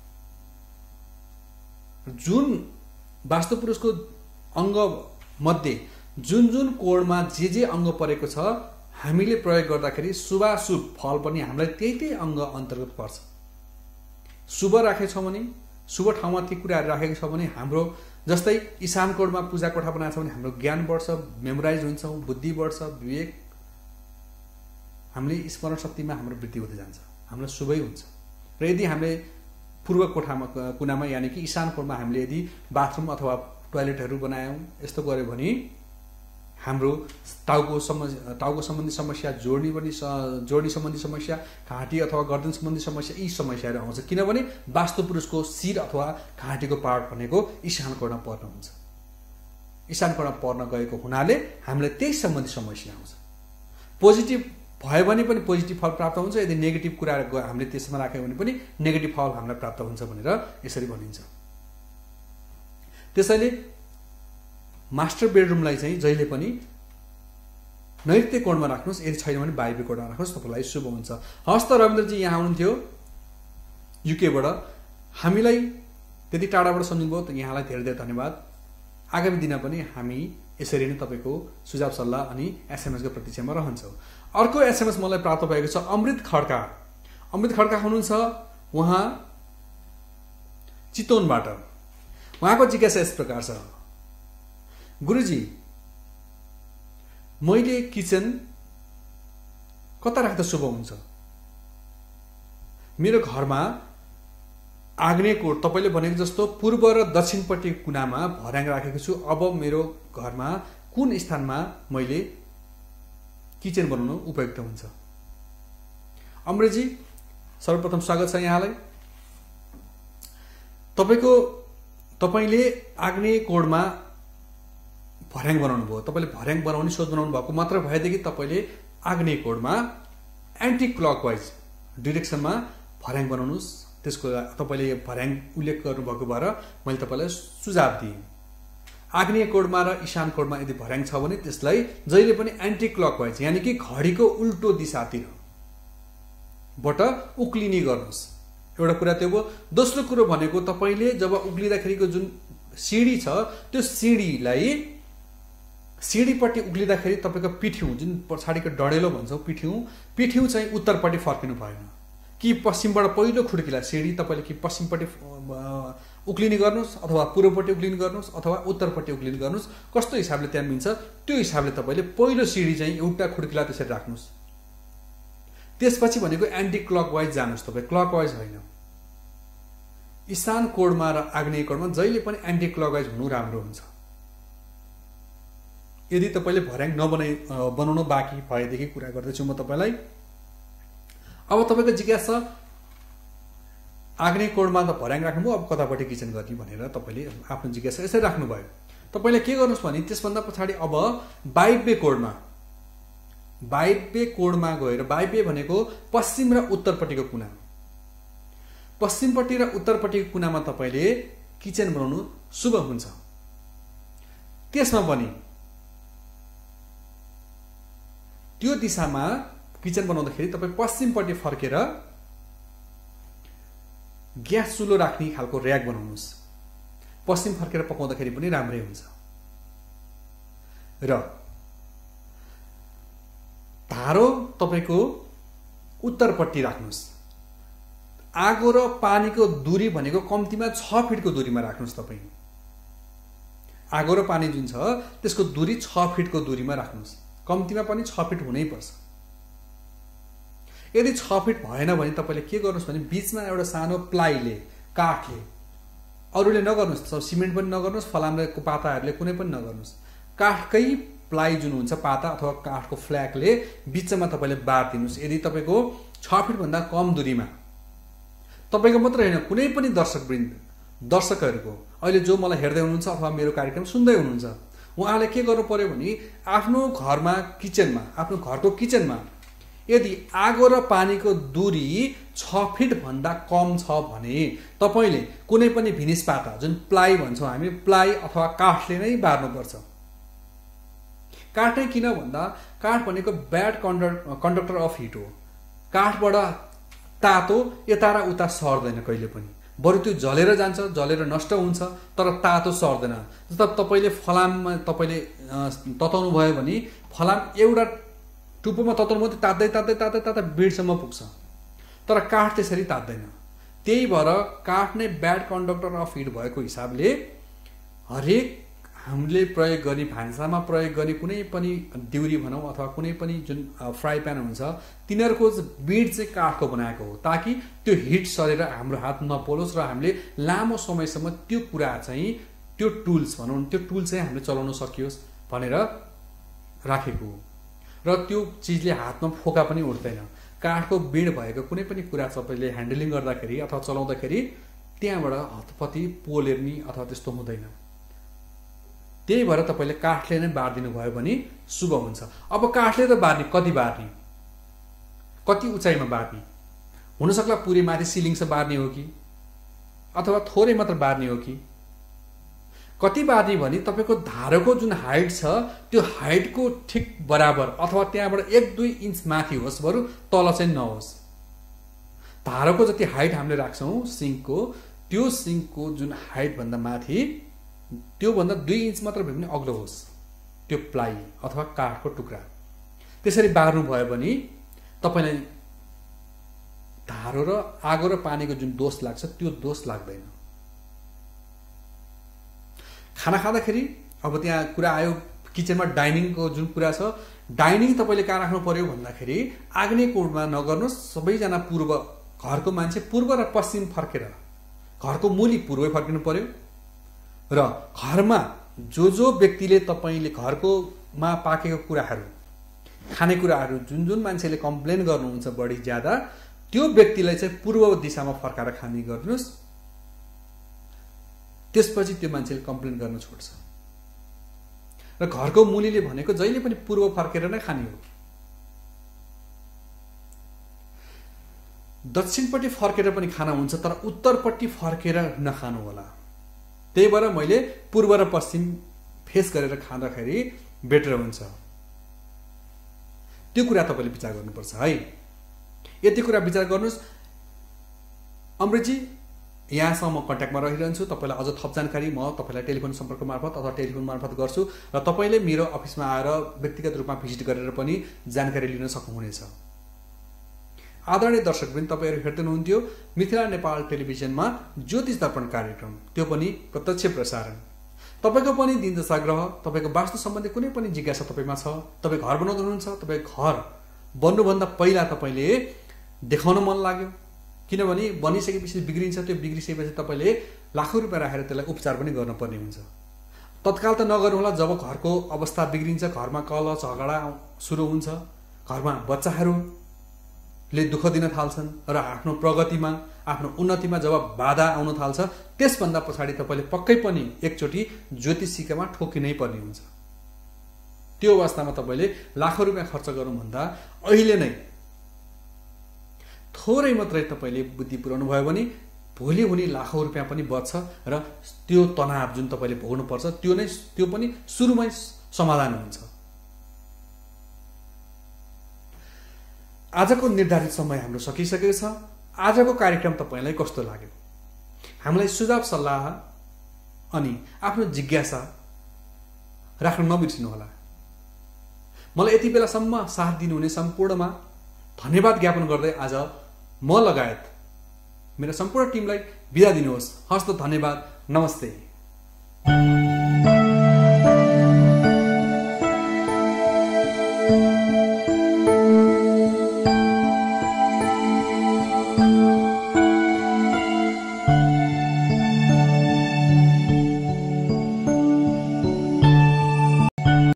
जुन वास्तु पुरुषको अङ्ग मध्ये जुन कोणमा जे अङ्ग परेको छ हामीले प्रयोग गर्दाखेरि शुभाशुभ फल पनि हामीलाई त्यही अङ्ग अन्तर्गत पर्छ। शुभ राखेको छ भने, शुभ ठाउँमा ती कुराहरू राखेको छ भने हाम्रो जस्तै ईशान कोणमा पूजा कोठा बनाएको छ भने हाम्रो ज्ञान बढ्छ, मेमोराइज हुन्छ, बुद्धि बढ्छ, विवेक, हामीले स्मरण शक्तिमा हाम्रो वृद्धि हुँदै जान्छ, हाम्रो शुभै हुन्छ। र यदि हामीले पूर्व कोठामा कुनामा यानि कि ईशान कोणमा हामीले यदि बाथरुम अथवा टोयलेटहरू बनायौँ, यस्तो गर्यो भने हाम्रो टाउको सम्बन्धी समस्या, जोड्नी सम्बन्धी समस्या, घाँटी अथवा गर्दन सम्बन्धी समस्या, यी समस्याहरू आउँछ। किनभने वास्तु पुरुषको शिर अथवा घाँटीको पार्ट भनेको ईशान कोणमा पर्न हुन्छ। ईशान कोणमा पर्न गएको हुनाले हामीलाई त्यही सम्बन्धी समस्या आउँछ। पोजिटिभ भयो भने पनि पोजिटिभ फल प्राप्त हुन्छ, यदि नेगेटिभ कुराहरू हामीले त्यसमा राख्यौँ भने पनि नेगेटिभ फल हामीलाई प्राप्त हुन्छ भनेर यसरी भनिन्छ। त्यसैले मास्टर बेडरुमलाई चाहिँ जहिले पनि नैऋत्य कोणमा राख्नुहोस्, यदि छैन भने बाह्य कोणमा राख्नुहोस्, तपाईँलाई शुभ हुन्छ। हस्त रविन्द्रजी यहाँ आउनुहुन्थ्यो युकेबाट, हामीलाई त्यति टाढाबाट सम्झिनुभयो, यहाँलाई धेरै धेरै धन्यवाद। आगामी दिन पनि हामी यसरी नै तपाईँको सुझाव सल्लाह अनि एसएमएसको प्रतीक्षामा रहन्छौँ। अर्को एसएमएस मलाई प्राप्त भएको छ अमृत खड्का। अमृत खड्का हुनुहुन्छ उहाँ चितवनबाट। उहाँको जिज्ञासा यस प्रकार छ, गुरुजी मैले किचन कता राख्दा शुभ हुन्छ? मेरो घरमा आग्नेय कोण तपाईँले भनेको जस्तो पूर्व र दक्षिणपट्टि कुनामा भर्याङ राखेको छु। अब मेरो घरमा कुन स्थानमा मैले किचन बनाउनु उपयुक्त हुन्छ? अमृतजी सर्वप्रथम स्वागत छ यहाँलाई। तपाईँले आग्नेय कोणमा भर्याङ बनाउनु भयो। तपाईँले भर्याङ बनाउने सोच बनाउनु भएको मात्र भएदेखि तपाईँले आग्नेय कोणमा एन्टी क्लकवाइज डिरेक्सनमा भर्याङ बनाउनुहोस्। त्यसको तपाईँले भर्याङ उल्लेख गर्नुभएको भएर मैले तपाईँलाई सुझाव दिएँ। आग्नेय कोणमा र ईशान कोणमा यदि भर्याङ छ भने त्यसलाई जहिले पनि एन्टी क्लकवाइज यानि कि घडीको उल्टो दिशातिरबाट उक्लिने गर्नुहोस्। एउटा कुरा त्यो भयो। दोस्रो कुरो भनेको तपाईँले जब उक्लिँदाखेरिको जुन सिडी छ त्यो सिडीपट्टि उक्लिँदाखेरि तपाईँको पिठ्यौँ जुन पछाडिको डढेलो भन्छौँ पिठ्यौँ चाहिँ उत्तरपट्टि फर्किनु भएन कि पश्चिमबाट पहिलो खुड्किला सिडी तपाईँले कि पश्चिमपट्टि उक्लिने गर्नुहोस् अथवा पूर्वपट्टि उक्लिने गर्नुहोस् अथवा उत्तरपट्टि उक्लिने गर्नुहोस्। कस्तो हिसाबले त्यहाँ मिल्छ त्यो हिसाबले तपाईँले पहिलो सिडी चाहिँ एउटा खुड्किला त्यसरी राख्नुहोस्। त्यसपछि भनेको एन्टी क्लकवाइज जानुहोस्, तपाईँ क्लकवाइज होइन। ईशान कोणमा र आग्नेय कोणमा जहिले पनि एन्टी क्लकवाइज हुनु राम्रो हुन्छ। यदि तपाईँले भर्याङ बनाउन बाँकी भएदेखि कुरा गर्दैछु म तपाईँलाई। अब तपाईँको जिज्ञासा आग्नेय कोणमा त भर्याङ राख्नुभयो, अब कतापट्टि किचन गर्ने भनेर तपाईँले आफ्नो जिज्ञासा यसरी राख्नुभयो। तपाईँले के गर्नुहोस् भने त्यसभन्दा पछाडि अब वायव्य कोणमा गएर, वायव्य भनेको पश्चिम र उत्तरपट्टिको कुना, पश्चिमपट्टि र उत्तरपट्टिको कुनामा तपाईँले किचन बनाउनु शुभ हुन्छ। त्यसमा पनि त्यो दिशामा किचन बनाउँदाखेरि तपाईँ पश्चिमपट्टि फर्केर ग्यास चुलो राख्ने खालको र्याक बनाउनुहोस्। पश्चिम फर्केर पकाउँदाखेरि पनि राम्रै हुन्छ। र धारो तपाईँको उत्तरपट्टि राख्नुहोस्। आगो र पानीको दूरी भनेको कम्तीमा 6 फिटको दूरीमा राख्नुहोस्। तपाईँ आगो र पानी जुन छ त्यसको दूरी 6 फिटको दूरीमा राख्नुहोस्। कम्तीमा पनि 6 फिट हुनै पर्छ। यदि 6 फिट भएन भने तपाईँले के गर्नुहोस् भने बीचमा एउटा सानो प्लाईले, काठले, अरूले नगर्नुहोस्, सिमेन्ट पनि नगर्नुहोस्, फलामको पाताहरूले कुनै पनि नगर्नुहोस्, काठकै प्लाई जुन हुन्छ पाता अथवा काठको फ्ल्यागले बीचमा तपाईँले बारिदिनुहोस्। यदि तपाईँको 6 फिटभन्दा कम दूरीमा, तपाईँको मात्र होइन कुनै पनि दर्शकहरूको अहिले जो मलाई हेर्दै हुनुहुन्छ अथवा मेरो कार्यक्रम सुन्दै हुनुहुन्छ, उहाँले के गर्नु पर्यो भने आफ्नो घरको किचनमा यदि आगो र पानीको दूरी 6 फिटभन्दा कम छ भने तपाईँले कुनै पनि भिनिस पाता जुन प्लाई भन्छौँ हामी, प्लाई अथवा काठले नै बार्नुपर्छ। काठ नै किन भन्दा काठ भनेको ब्याड कन्डक्टर अफ हिट हो। काठबाट तातो यता र उता सर्दैन कहिले पनि, बरु त्यो जलेर जान्छ, जलेर नष्ट हुन्छ, तर तातो सर्दैन। जस्तो तपाईँले फलाममा तपाईँले तताउनु भयो भने फलाम एउटा टुप्पोमा तताउनु भयो तात्दै बिडसम्म पुग्छ, तर काठ त्यसरी तात्दैन। त्यही भएर काठ नै ब्याड कन्डक्टर अफ हिट भएको हिसाबले हरेक हामीले प्रयोग गर्ने, भान्सामा प्रयोग गर्ने कुनै पनि दिउरी भनौँ अथवा कुनै पनि जुन फ्राई प्यान हुन्छ तिनीहरूको बिड चाहिँ काठको बनाएको हो, ताकि त्यो हिट सरेर हाम्रो हात नपोलोस् र हामीले लामो समयसम्म त्यो कुरा चाहिँ त्यो टुल्स भनौँ त्यो टुल चाहिँ हामीले चलाउन सकियोस् भनेर राखेको हो। र त्यो चिजले हातमा फोका पनि उठ्दैन। काठको बिड भएको कुनै पनि कुरा तपाईँले ह्यान्डलिङ गर्दाखेरि अथवा चलाउँदाखेरि त्यहाँबाट हतपति पोलेर्नी अथवा त्यस्तो हुँदैन। त्यही भएर तपाईँले काठले नै बारिदिनु भयो भने शुभ हुन्छ। अब काठले त बार्ने, कति उचाइमा बार्ने? हुनसक्ला पुरै माथि सिलिङसम्म बार्ने हो कि अथवा थोरै मात्र बार्ने हो कि? कति बार्ने भने तपाईँको धारोको जुन हाइट छ त्यो हाइटको ठिक बराबर अथवा त्यहाँबाट 1-2 इन्च माथि होस्, बरु तल चाहिँ नहोस्। धारोको जति हाइट हामीले राख्छौँ सिङ्कको, त्यो सिङ्कको जुन हाइटभन्दा माथि त्योभन्दा 2 इन्च मात्र भए पनि अग्लो होस् त्यो प्लाई अथवा काठको टुक्रा। त्यसरी बार्नु भयो भने तपाईलाई धारो र आगो र पानीको जुन दोष लाग्छ त्यो दोष लाग्दैन। खाना खाँदाखेरि अब त्यहाँ कुरा आयो किचनमा डाइनिङको जुन कुरा छ, डाइनिङ तपाईले कहाँ राख्नु पर्यो भन्दाखेरि आग्नेय कोणमा नगर्नुहोस्। सबैजना पूर्व, घरको मान्छे पूर्व र पश्चिम फर्केर, घरको मूली पूर्वै फर्किनु पर्यो र घरमा जो व्यक्तिले तपाईले घरकोमा पाकेको कुराहरू, खानेकुराहरू जुन मान्छेले कम्प्लेन गर्नुहुन्छ बढी ज्यादा, त्यो व्यक्तिलाई चाहिँ पूर्व दिशामा फर्काएर खाने गर्नुहोस्। त्यसपछि त्यो मान्छेले कम्प्लेन गर्न छोड्छ। र घरको मूलीले भनेको जहिले पनि पूर्व फर्केर नै खाने हो। दक्षिणपट्टि फर्केर पनि खाना हुन्छ, तर उत्तरपट्टि फर्केर नखानु होला। त्यही भएर मैले पूर्व र पश्चिम फेस गरेर खाँदाखेरि बेटर हुन्छ। त्यो कुरा तपाईले विचार गर्नुपर्छ है। यति कुरा विचार गर्नुस्। अमृतजी, यहाँसँग म कन्ट्याक्टमा रहिरहन्छु। तपाईलाई अझ थप जानकारी म तपाईलाई टेलिफोन सम्पर्क मार्फत अथवा टेलिफोन मार्फत गर्छु र तपाईले मेरो अफिसमा आएर व्यक्तिगत रूपमा भिजिट गरेर पनि जानकारी लिन सक्नुहुनेछ। आदरणीय दर्शकवृन्द, तपाईहरु हेर्दै हुनुहुन्थ्यो मिथिला नेपाल टेलिभिजनमा ज्योतिष दर्पण कार्यक्रम, त्यो पनि प्रत्यक्ष प्रसारण। तपाईको पनि दिनदशा ग्रह, तपाईको वास्तु सम्बन्धी कुनै पनि जिज्ञासा तपाईमा छ, तपाई घर बनाउँदै हुनुहुन्छ, तपाई घर बन्नुभन्दा पहिला तपाईले देखाउन मन लाग्यो, किनभने बनिसकेपछि बिग्रिन्छ। त्यो बिग्रिसकेपछि तपाईले लाखौं रुपैयाँ राखेर त्यसलाई उपचार पनि गर्नुपर्ने हुन्छ। तत्काल त नगर्नु होला। जब घरको अवस्था बिग्रिन्छ, घरमा कलह झगडा सुरु हुन्छ, घरमा बच्चाहरूले दुःख दिन थाल्छन् र आफ्नो प्रगतिमा, आफ्नो उन्नतिमा जब बाधा आउन थाल्छ, त्यसभन्दा पछाडि तपाईले पक्कै पनि एकचोटि ज्योतिषीकामा ठोकिनै पर्ने हुन्छ। त्यो अवस्थामा तपाईले लाखौं रुपैयाँ खर्च गर्नुभन्दा अहिले नै थोरै मात्रै तपाईले बुद्धि पुर्याउनु भयो भने भोलि हुने लाखौं रुपैयाँ पनि बच्छ र त्यो तनाव जुन तपाईले भोग्नु पर्छ त्यो पनि सुरुमै समाधान हुन्छ। आजको निर्धारित समय हाम्रो सकिसकेको छ। आजको कार्यक्रम तपाईलाई कस्तो लाग्यो? हामीलाई सुझाव सल्लाह अनि आफ्नो जिज्ञासा राख्न नबिर्सिनु होला। मलाई यति बेलासम्म साथ दिनुहुने सम्पूर्णमा धन्यवाद ज्ञापन गर्दै आज म लगायत मेरा सम्पूर्ण टिमलाई बिदा दिनुहोस्। हस्त, धन्यवाद, नमस्ते।